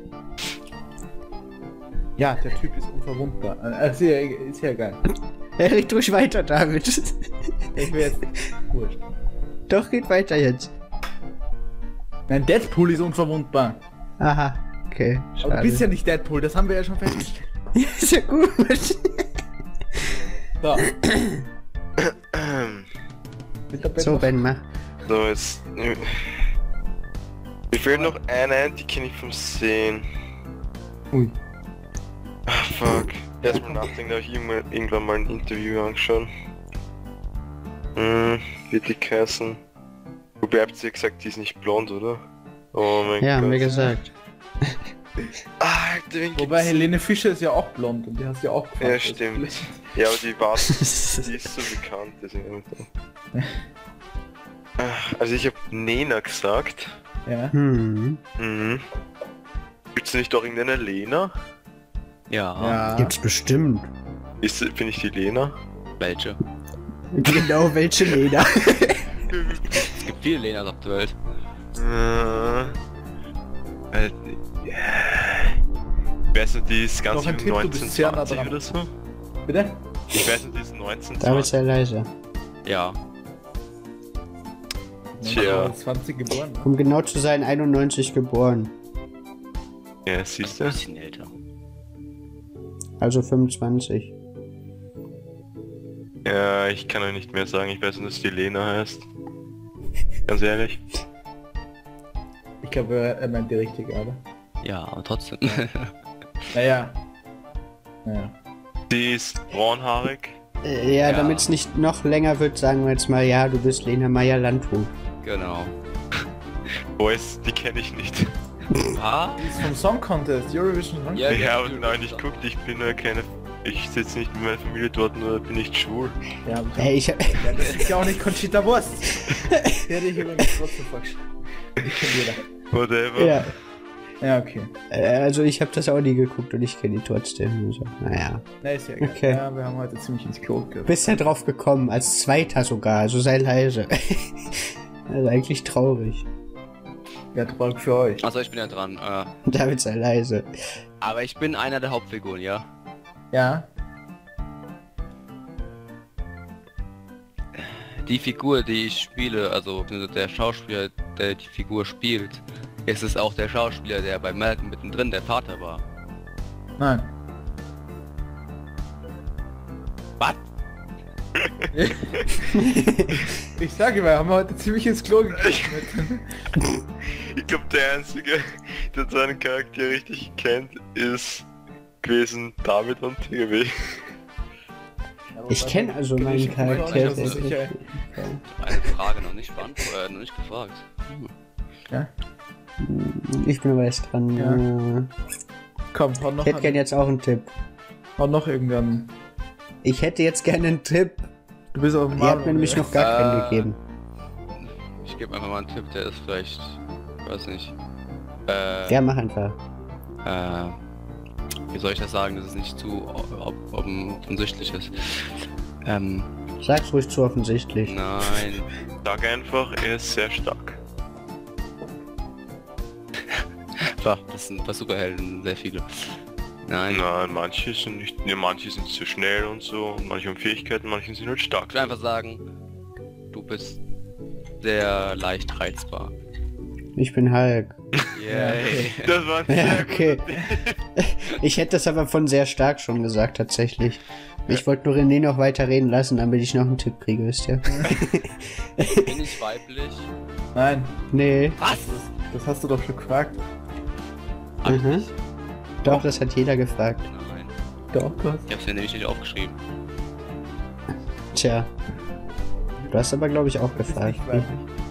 [SPEAKER 2] Ja, der Typ ist unverwundbar. Ist ja geil.
[SPEAKER 1] Red ruhig weiter, David.
[SPEAKER 2] Ich will jetzt... Wurscht.
[SPEAKER 1] Doch, geht weiter jetzt.
[SPEAKER 2] Nein, Deadpool ist unverwundbar.
[SPEAKER 1] Aha, okay.
[SPEAKER 2] Aber du bist ja nicht Deadpool, das haben wir ja schon festgestellt.
[SPEAKER 1] Ja, ist ja gut.
[SPEAKER 2] So. Mit der
[SPEAKER 1] So, Ben, mach.
[SPEAKER 4] So, jetzt... Mir fehlt noch eine, die kenne ich vom Sehen.
[SPEAKER 2] Ui.
[SPEAKER 4] Ah, fuck. Erstmal nachdenken, da habe ich irgendwann mal ein Interview angeschaut. Wird die heißen. Wobei habt ihr gesagt, die ist nicht blond, oder? Oh mein
[SPEAKER 1] Ja,
[SPEAKER 4] Gott.
[SPEAKER 1] haben wir gesagt.
[SPEAKER 4] Alter, wen
[SPEAKER 2] Wobei
[SPEAKER 4] gibt's?
[SPEAKER 2] Helene Fischer ist ja auch blond und die hast du ja auch gefragt.
[SPEAKER 4] Ja, stimmt. Ja, aber die war... die ist so bekannt, deswegen... Also ich habe Nena gesagt.
[SPEAKER 2] Ja.
[SPEAKER 1] Hm.
[SPEAKER 4] Mhm. Gibt's nicht auch irgendeine Lena?
[SPEAKER 3] Ja.
[SPEAKER 2] Ja.
[SPEAKER 1] Gibt's bestimmt.
[SPEAKER 4] Bin ich die Lena?
[SPEAKER 3] Welche?
[SPEAKER 1] Genau, welche Leder.
[SPEAKER 3] Es gibt viele Lenas auf der Welt.
[SPEAKER 4] Ich weiß nicht, die ist ganz
[SPEAKER 2] Noch ein
[SPEAKER 4] jung,
[SPEAKER 2] Tipp, du bist sehr nah
[SPEAKER 4] 1920
[SPEAKER 2] dran.
[SPEAKER 4] oder so.
[SPEAKER 2] Bitte?
[SPEAKER 4] Ich weiß nicht, die ist
[SPEAKER 1] David,
[SPEAKER 4] 1920.
[SPEAKER 1] sei leise.
[SPEAKER 3] Ja.
[SPEAKER 4] Tja.
[SPEAKER 2] 20 geboren.
[SPEAKER 1] Um genau zu sein, 91 geboren.
[SPEAKER 4] Ja, siehst
[SPEAKER 3] Ein
[SPEAKER 4] du?
[SPEAKER 3] bisschen älter.
[SPEAKER 1] Also 25.
[SPEAKER 4] Ja, ich kann euch nicht mehr sagen. Ich weiß nicht, dass die Lena heißt. Ganz ehrlich.
[SPEAKER 2] Ich glaube, er meint die richtige, aber.
[SPEAKER 3] Ja, aber trotzdem.
[SPEAKER 2] Naja. Naja.
[SPEAKER 4] Die ist braunhaarig.
[SPEAKER 1] Ja,
[SPEAKER 3] Ja.
[SPEAKER 1] damit es nicht noch länger wird, sagen wir jetzt mal, ja, du bist Lena Meyer-Landrut.
[SPEAKER 3] Genau.
[SPEAKER 4] Boys, die kenne ich nicht.
[SPEAKER 3] Ah?
[SPEAKER 2] Die ist vom Song Contest, Eurovision Song
[SPEAKER 3] Ja,
[SPEAKER 4] Ja, aber nein, ich guck, ich bin nur keine... Ich sitze nicht mit meiner Familie dort, nur bin nicht schwul.
[SPEAKER 2] Ja, aber
[SPEAKER 1] Hey, ich hab...
[SPEAKER 2] ja, das ist ja auch nicht Conchita Wurst. Die hätte ich übrigens trotzdem vorgestellt. Ich kenn jeder.
[SPEAKER 4] Whatever.
[SPEAKER 1] Ja,
[SPEAKER 2] Ja, okay.
[SPEAKER 1] also ich habe das auch nie geguckt und ich kenne die trotzdem. Also, naja.
[SPEAKER 2] Na, ist ja egal.
[SPEAKER 1] Okay.
[SPEAKER 2] Ja, wir haben heute ziemlich ins Klo gegriffen.
[SPEAKER 1] Bist ja drauf gekommen, als Zweiter sogar, also sei leise. Also eigentlich traurig.
[SPEAKER 2] Ja, traurig für euch.
[SPEAKER 3] Also ich bin ja dran.
[SPEAKER 1] David, sei leise.
[SPEAKER 3] Aber ich bin einer der Hauptfiguren, ja?
[SPEAKER 2] Ja.
[SPEAKER 3] Die Figur, die ich spiele, also der Schauspieler, der die Figur spielt, ist es auch der Schauspieler, der bei Malcolm mittendrin der Vater war.
[SPEAKER 2] Nein.
[SPEAKER 3] Was?
[SPEAKER 2] Ich sage mal, haben wir heute ziemlich ins Klo gegriffen.
[SPEAKER 4] Ich glaube, der Einzige, der seinen Charakter richtig kennt, ist gewesen David und TGW.
[SPEAKER 1] Ich kenne also meinen Charakter.
[SPEAKER 2] Eine
[SPEAKER 3] Frage noch nicht beantwortet, noch nicht gefragt.
[SPEAKER 2] Ja?
[SPEAKER 1] Ich bin aber erst dran.
[SPEAKER 2] Ja. Komm, hau noch
[SPEAKER 1] Ich hätte gerne jetzt auch einen Tipp.
[SPEAKER 2] Hau noch irgendwann.
[SPEAKER 1] Ich hätte jetzt gerne einen Tipp.
[SPEAKER 2] Du bist auf dem
[SPEAKER 1] Ihr habt mir nämlich noch gar keinen gegeben.
[SPEAKER 3] Ich gebe einfach mal einen Tipp, der ist vielleicht, weiß nicht.
[SPEAKER 1] Ja, mach einfach.
[SPEAKER 3] Wie soll ich das sagen, dass es nicht zu offensichtlich ist?
[SPEAKER 1] Sag's ruhig zu offensichtlich.
[SPEAKER 3] Nein.
[SPEAKER 4] Sag einfach, er ist sehr stark.
[SPEAKER 3] Das sind bei Superhelden sehr viele. Nein.
[SPEAKER 4] Nein, manche sind nicht, ne, manche sind zu schnell und so, und manche haben Fähigkeiten, manche sind halt stark.
[SPEAKER 3] Ich will einfach sagen, du bist sehr leicht reizbar.
[SPEAKER 1] Ich bin Hulk.
[SPEAKER 3] Yay.
[SPEAKER 4] Das war ein
[SPEAKER 1] Ja,
[SPEAKER 4] sehr
[SPEAKER 1] okay.
[SPEAKER 4] guter Tipp.
[SPEAKER 1] Ich hätte das aber von sehr stark schon gesagt, tatsächlich. Ich wollte nur René noch weiter reden lassen, damit ich noch einen Tipp kriege, wisst ihr?
[SPEAKER 3] Bin ich weiblich?
[SPEAKER 2] Nein,
[SPEAKER 1] Nee.
[SPEAKER 3] Was?
[SPEAKER 2] das hast du doch schon gefragt.
[SPEAKER 1] Mhm. Doch, das hat jeder gefragt.
[SPEAKER 3] Nein.
[SPEAKER 2] Doch, du hast.
[SPEAKER 3] Ich hab's mir nämlich nicht aufgeschrieben.
[SPEAKER 1] Tja. Du hast aber, glaube ich, auch
[SPEAKER 2] Bist
[SPEAKER 1] gefragt.
[SPEAKER 2] nicht weiblich.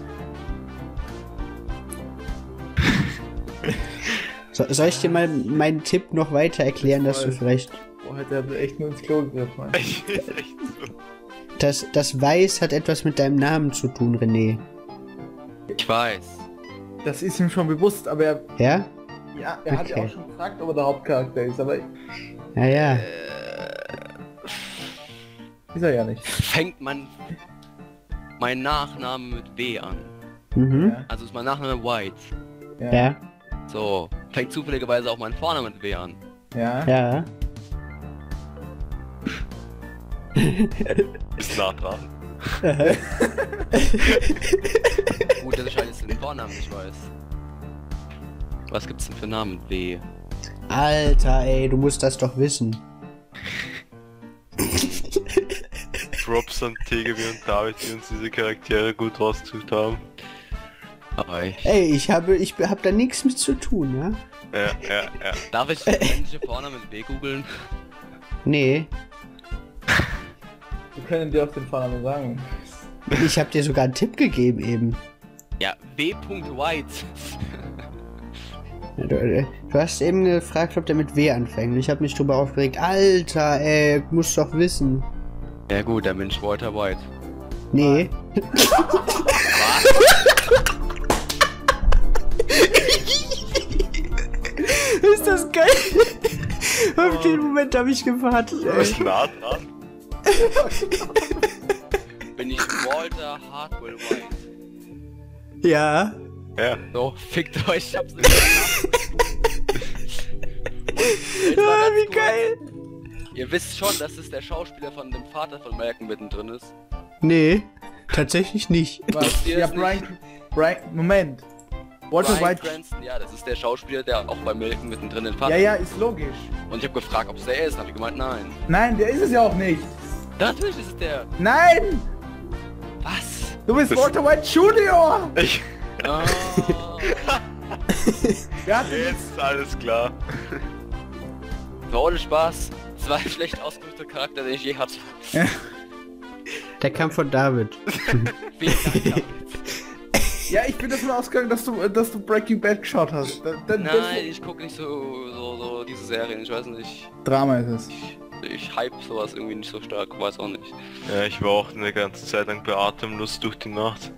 [SPEAKER 1] Soll ich dir mal meinen Tipp noch weiter erklären, dass du vielleicht...
[SPEAKER 2] Boah, heute haben wir echt nur ins Klo gegriffen, Mann.
[SPEAKER 4] Echt so.
[SPEAKER 1] Das Weiß hat etwas mit deinem Namen zu tun, René.
[SPEAKER 3] Ich weiß.
[SPEAKER 2] Das ist ihm schon bewusst, aber er,
[SPEAKER 1] Ja?
[SPEAKER 2] ja, er hat ja
[SPEAKER 1] Okay.
[SPEAKER 2] auch schon gefragt, ob er der Hauptcharakter ist, aber
[SPEAKER 1] Ja, ja.
[SPEAKER 2] ist er ja nicht.
[SPEAKER 3] Fängt mein Nachname mit W an.
[SPEAKER 1] Mhm.
[SPEAKER 2] Ja.
[SPEAKER 3] Also ist mein Nachname White.
[SPEAKER 1] Ja.
[SPEAKER 3] So. Fängt zufälligerweise auch mein Vorname mit W an.
[SPEAKER 2] Ja.
[SPEAKER 1] Ja.
[SPEAKER 4] Ist nah dran.
[SPEAKER 3] Gut, dass ich halt jetzt den Vornamen nicht weiß. Was gibt's denn für Namen mit W?
[SPEAKER 1] Alter, ey, du musst das doch wissen.
[SPEAKER 4] Props an TGW und David, die uns diese Charaktere gut rausgesucht haben.
[SPEAKER 3] Aber
[SPEAKER 1] Ey, ich hab da nichts mit zu tun, ja?
[SPEAKER 4] Ja.
[SPEAKER 3] darf ich männliche Vornamen mit W googeln?
[SPEAKER 1] Nee.
[SPEAKER 2] Wir können dir auch den Vornamen sagen.
[SPEAKER 1] Ich hab dir sogar einen Tipp gegeben eben.
[SPEAKER 3] Ja, W. White.
[SPEAKER 1] Du hast eben gefragt, ob der mit W anfängt. Ich hab mich drüber aufgeregt. Alter, ey, musst doch wissen.
[SPEAKER 3] Ja gut, dann bin ich Walter White.
[SPEAKER 1] Nee. Ist das geil? Auf den Moment habe ich gewartet,
[SPEAKER 4] Du
[SPEAKER 1] ey.
[SPEAKER 4] bist nah dran.
[SPEAKER 3] Bin ich Walter Hartwell White.
[SPEAKER 1] Ja.
[SPEAKER 4] Ja.
[SPEAKER 3] So, fickt euch, ich hab's nicht gemacht.
[SPEAKER 1] Ah, wie geil.
[SPEAKER 3] Ihr wisst schon, dass es der Schauspieler von dem Vater von Malcolm mittendrin ist.
[SPEAKER 1] Nee, tatsächlich nicht.
[SPEAKER 2] Was?
[SPEAKER 3] Ihr
[SPEAKER 2] Ja,
[SPEAKER 3] ist
[SPEAKER 2] Brian, Moment. Walter
[SPEAKER 3] Bryan
[SPEAKER 2] White.
[SPEAKER 3] Cranston, ja, das ist der Schauspieler, der auch bei Malcolm mittendrin den Vater.
[SPEAKER 2] Ja, ja, ist logisch.
[SPEAKER 3] Und ich habe gefragt, ob es der ist, und hab ich gemeint, nein.
[SPEAKER 2] Nein, der ist es ja auch nicht.
[SPEAKER 3] Natürlich ist es der.
[SPEAKER 2] Nein!
[SPEAKER 3] Was?
[SPEAKER 2] Du bist
[SPEAKER 4] Das-
[SPEAKER 2] Walter White Junior!
[SPEAKER 4] Ich,
[SPEAKER 3] Oh.
[SPEAKER 2] Wer hat denn
[SPEAKER 4] jetzt ist alles klar.
[SPEAKER 3] War ohne Spaß. Das war ein schlecht ausgedrückter Charakter, den ich je hatte.
[SPEAKER 1] Der kam von David.
[SPEAKER 3] Vielen Dank. David.
[SPEAKER 2] Ja, ich bin davon ausgegangen, dass du Breaking Bad geschaut hast.
[SPEAKER 3] Nein, ich gucke nicht so diese Serien, ich weiß nicht.
[SPEAKER 2] Drama ist es.
[SPEAKER 3] Ich hype sowas irgendwie nicht so stark, weiß auch nicht.
[SPEAKER 4] Ja, ich war auch eine ganze Zeit lang bei Atemlos durch die Nacht.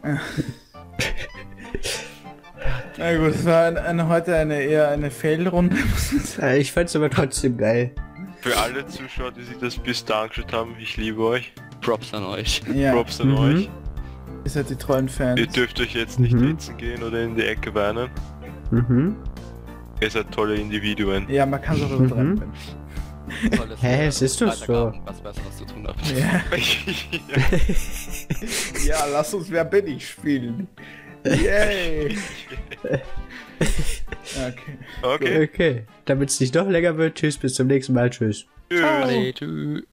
[SPEAKER 2] Na gut, es war heute eher eine Fail-Runde.
[SPEAKER 1] Ich fand's aber trotzdem geil.
[SPEAKER 4] Für alle Zuschauer, die sich das bis da angeschaut haben, ich liebe euch.
[SPEAKER 3] Props an euch.
[SPEAKER 2] Ja,
[SPEAKER 4] Props an euch.
[SPEAKER 2] ihr seid die treuen Fans.
[SPEAKER 4] Ihr dürft euch jetzt nicht witzen gehen oder in die Ecke weinen.
[SPEAKER 1] Mhm.
[SPEAKER 4] Ihr seid tolle Individuen.
[SPEAKER 2] Ja, man kann es auch übertreiben.
[SPEAKER 3] Toll, dass
[SPEAKER 1] Hä,
[SPEAKER 3] ihr
[SPEAKER 1] es ist doch so.
[SPEAKER 3] Freitagabend was Besseres zu tun habt.
[SPEAKER 2] Ja. Ja, lass uns Wer bin ich spielen. Yay! Okay.
[SPEAKER 4] Okay.
[SPEAKER 1] Okay. Damit es nicht noch länger wird, tschüss, bis zum nächsten Mal, tschüss.
[SPEAKER 4] Tschüss.
[SPEAKER 3] Ade, tschüss.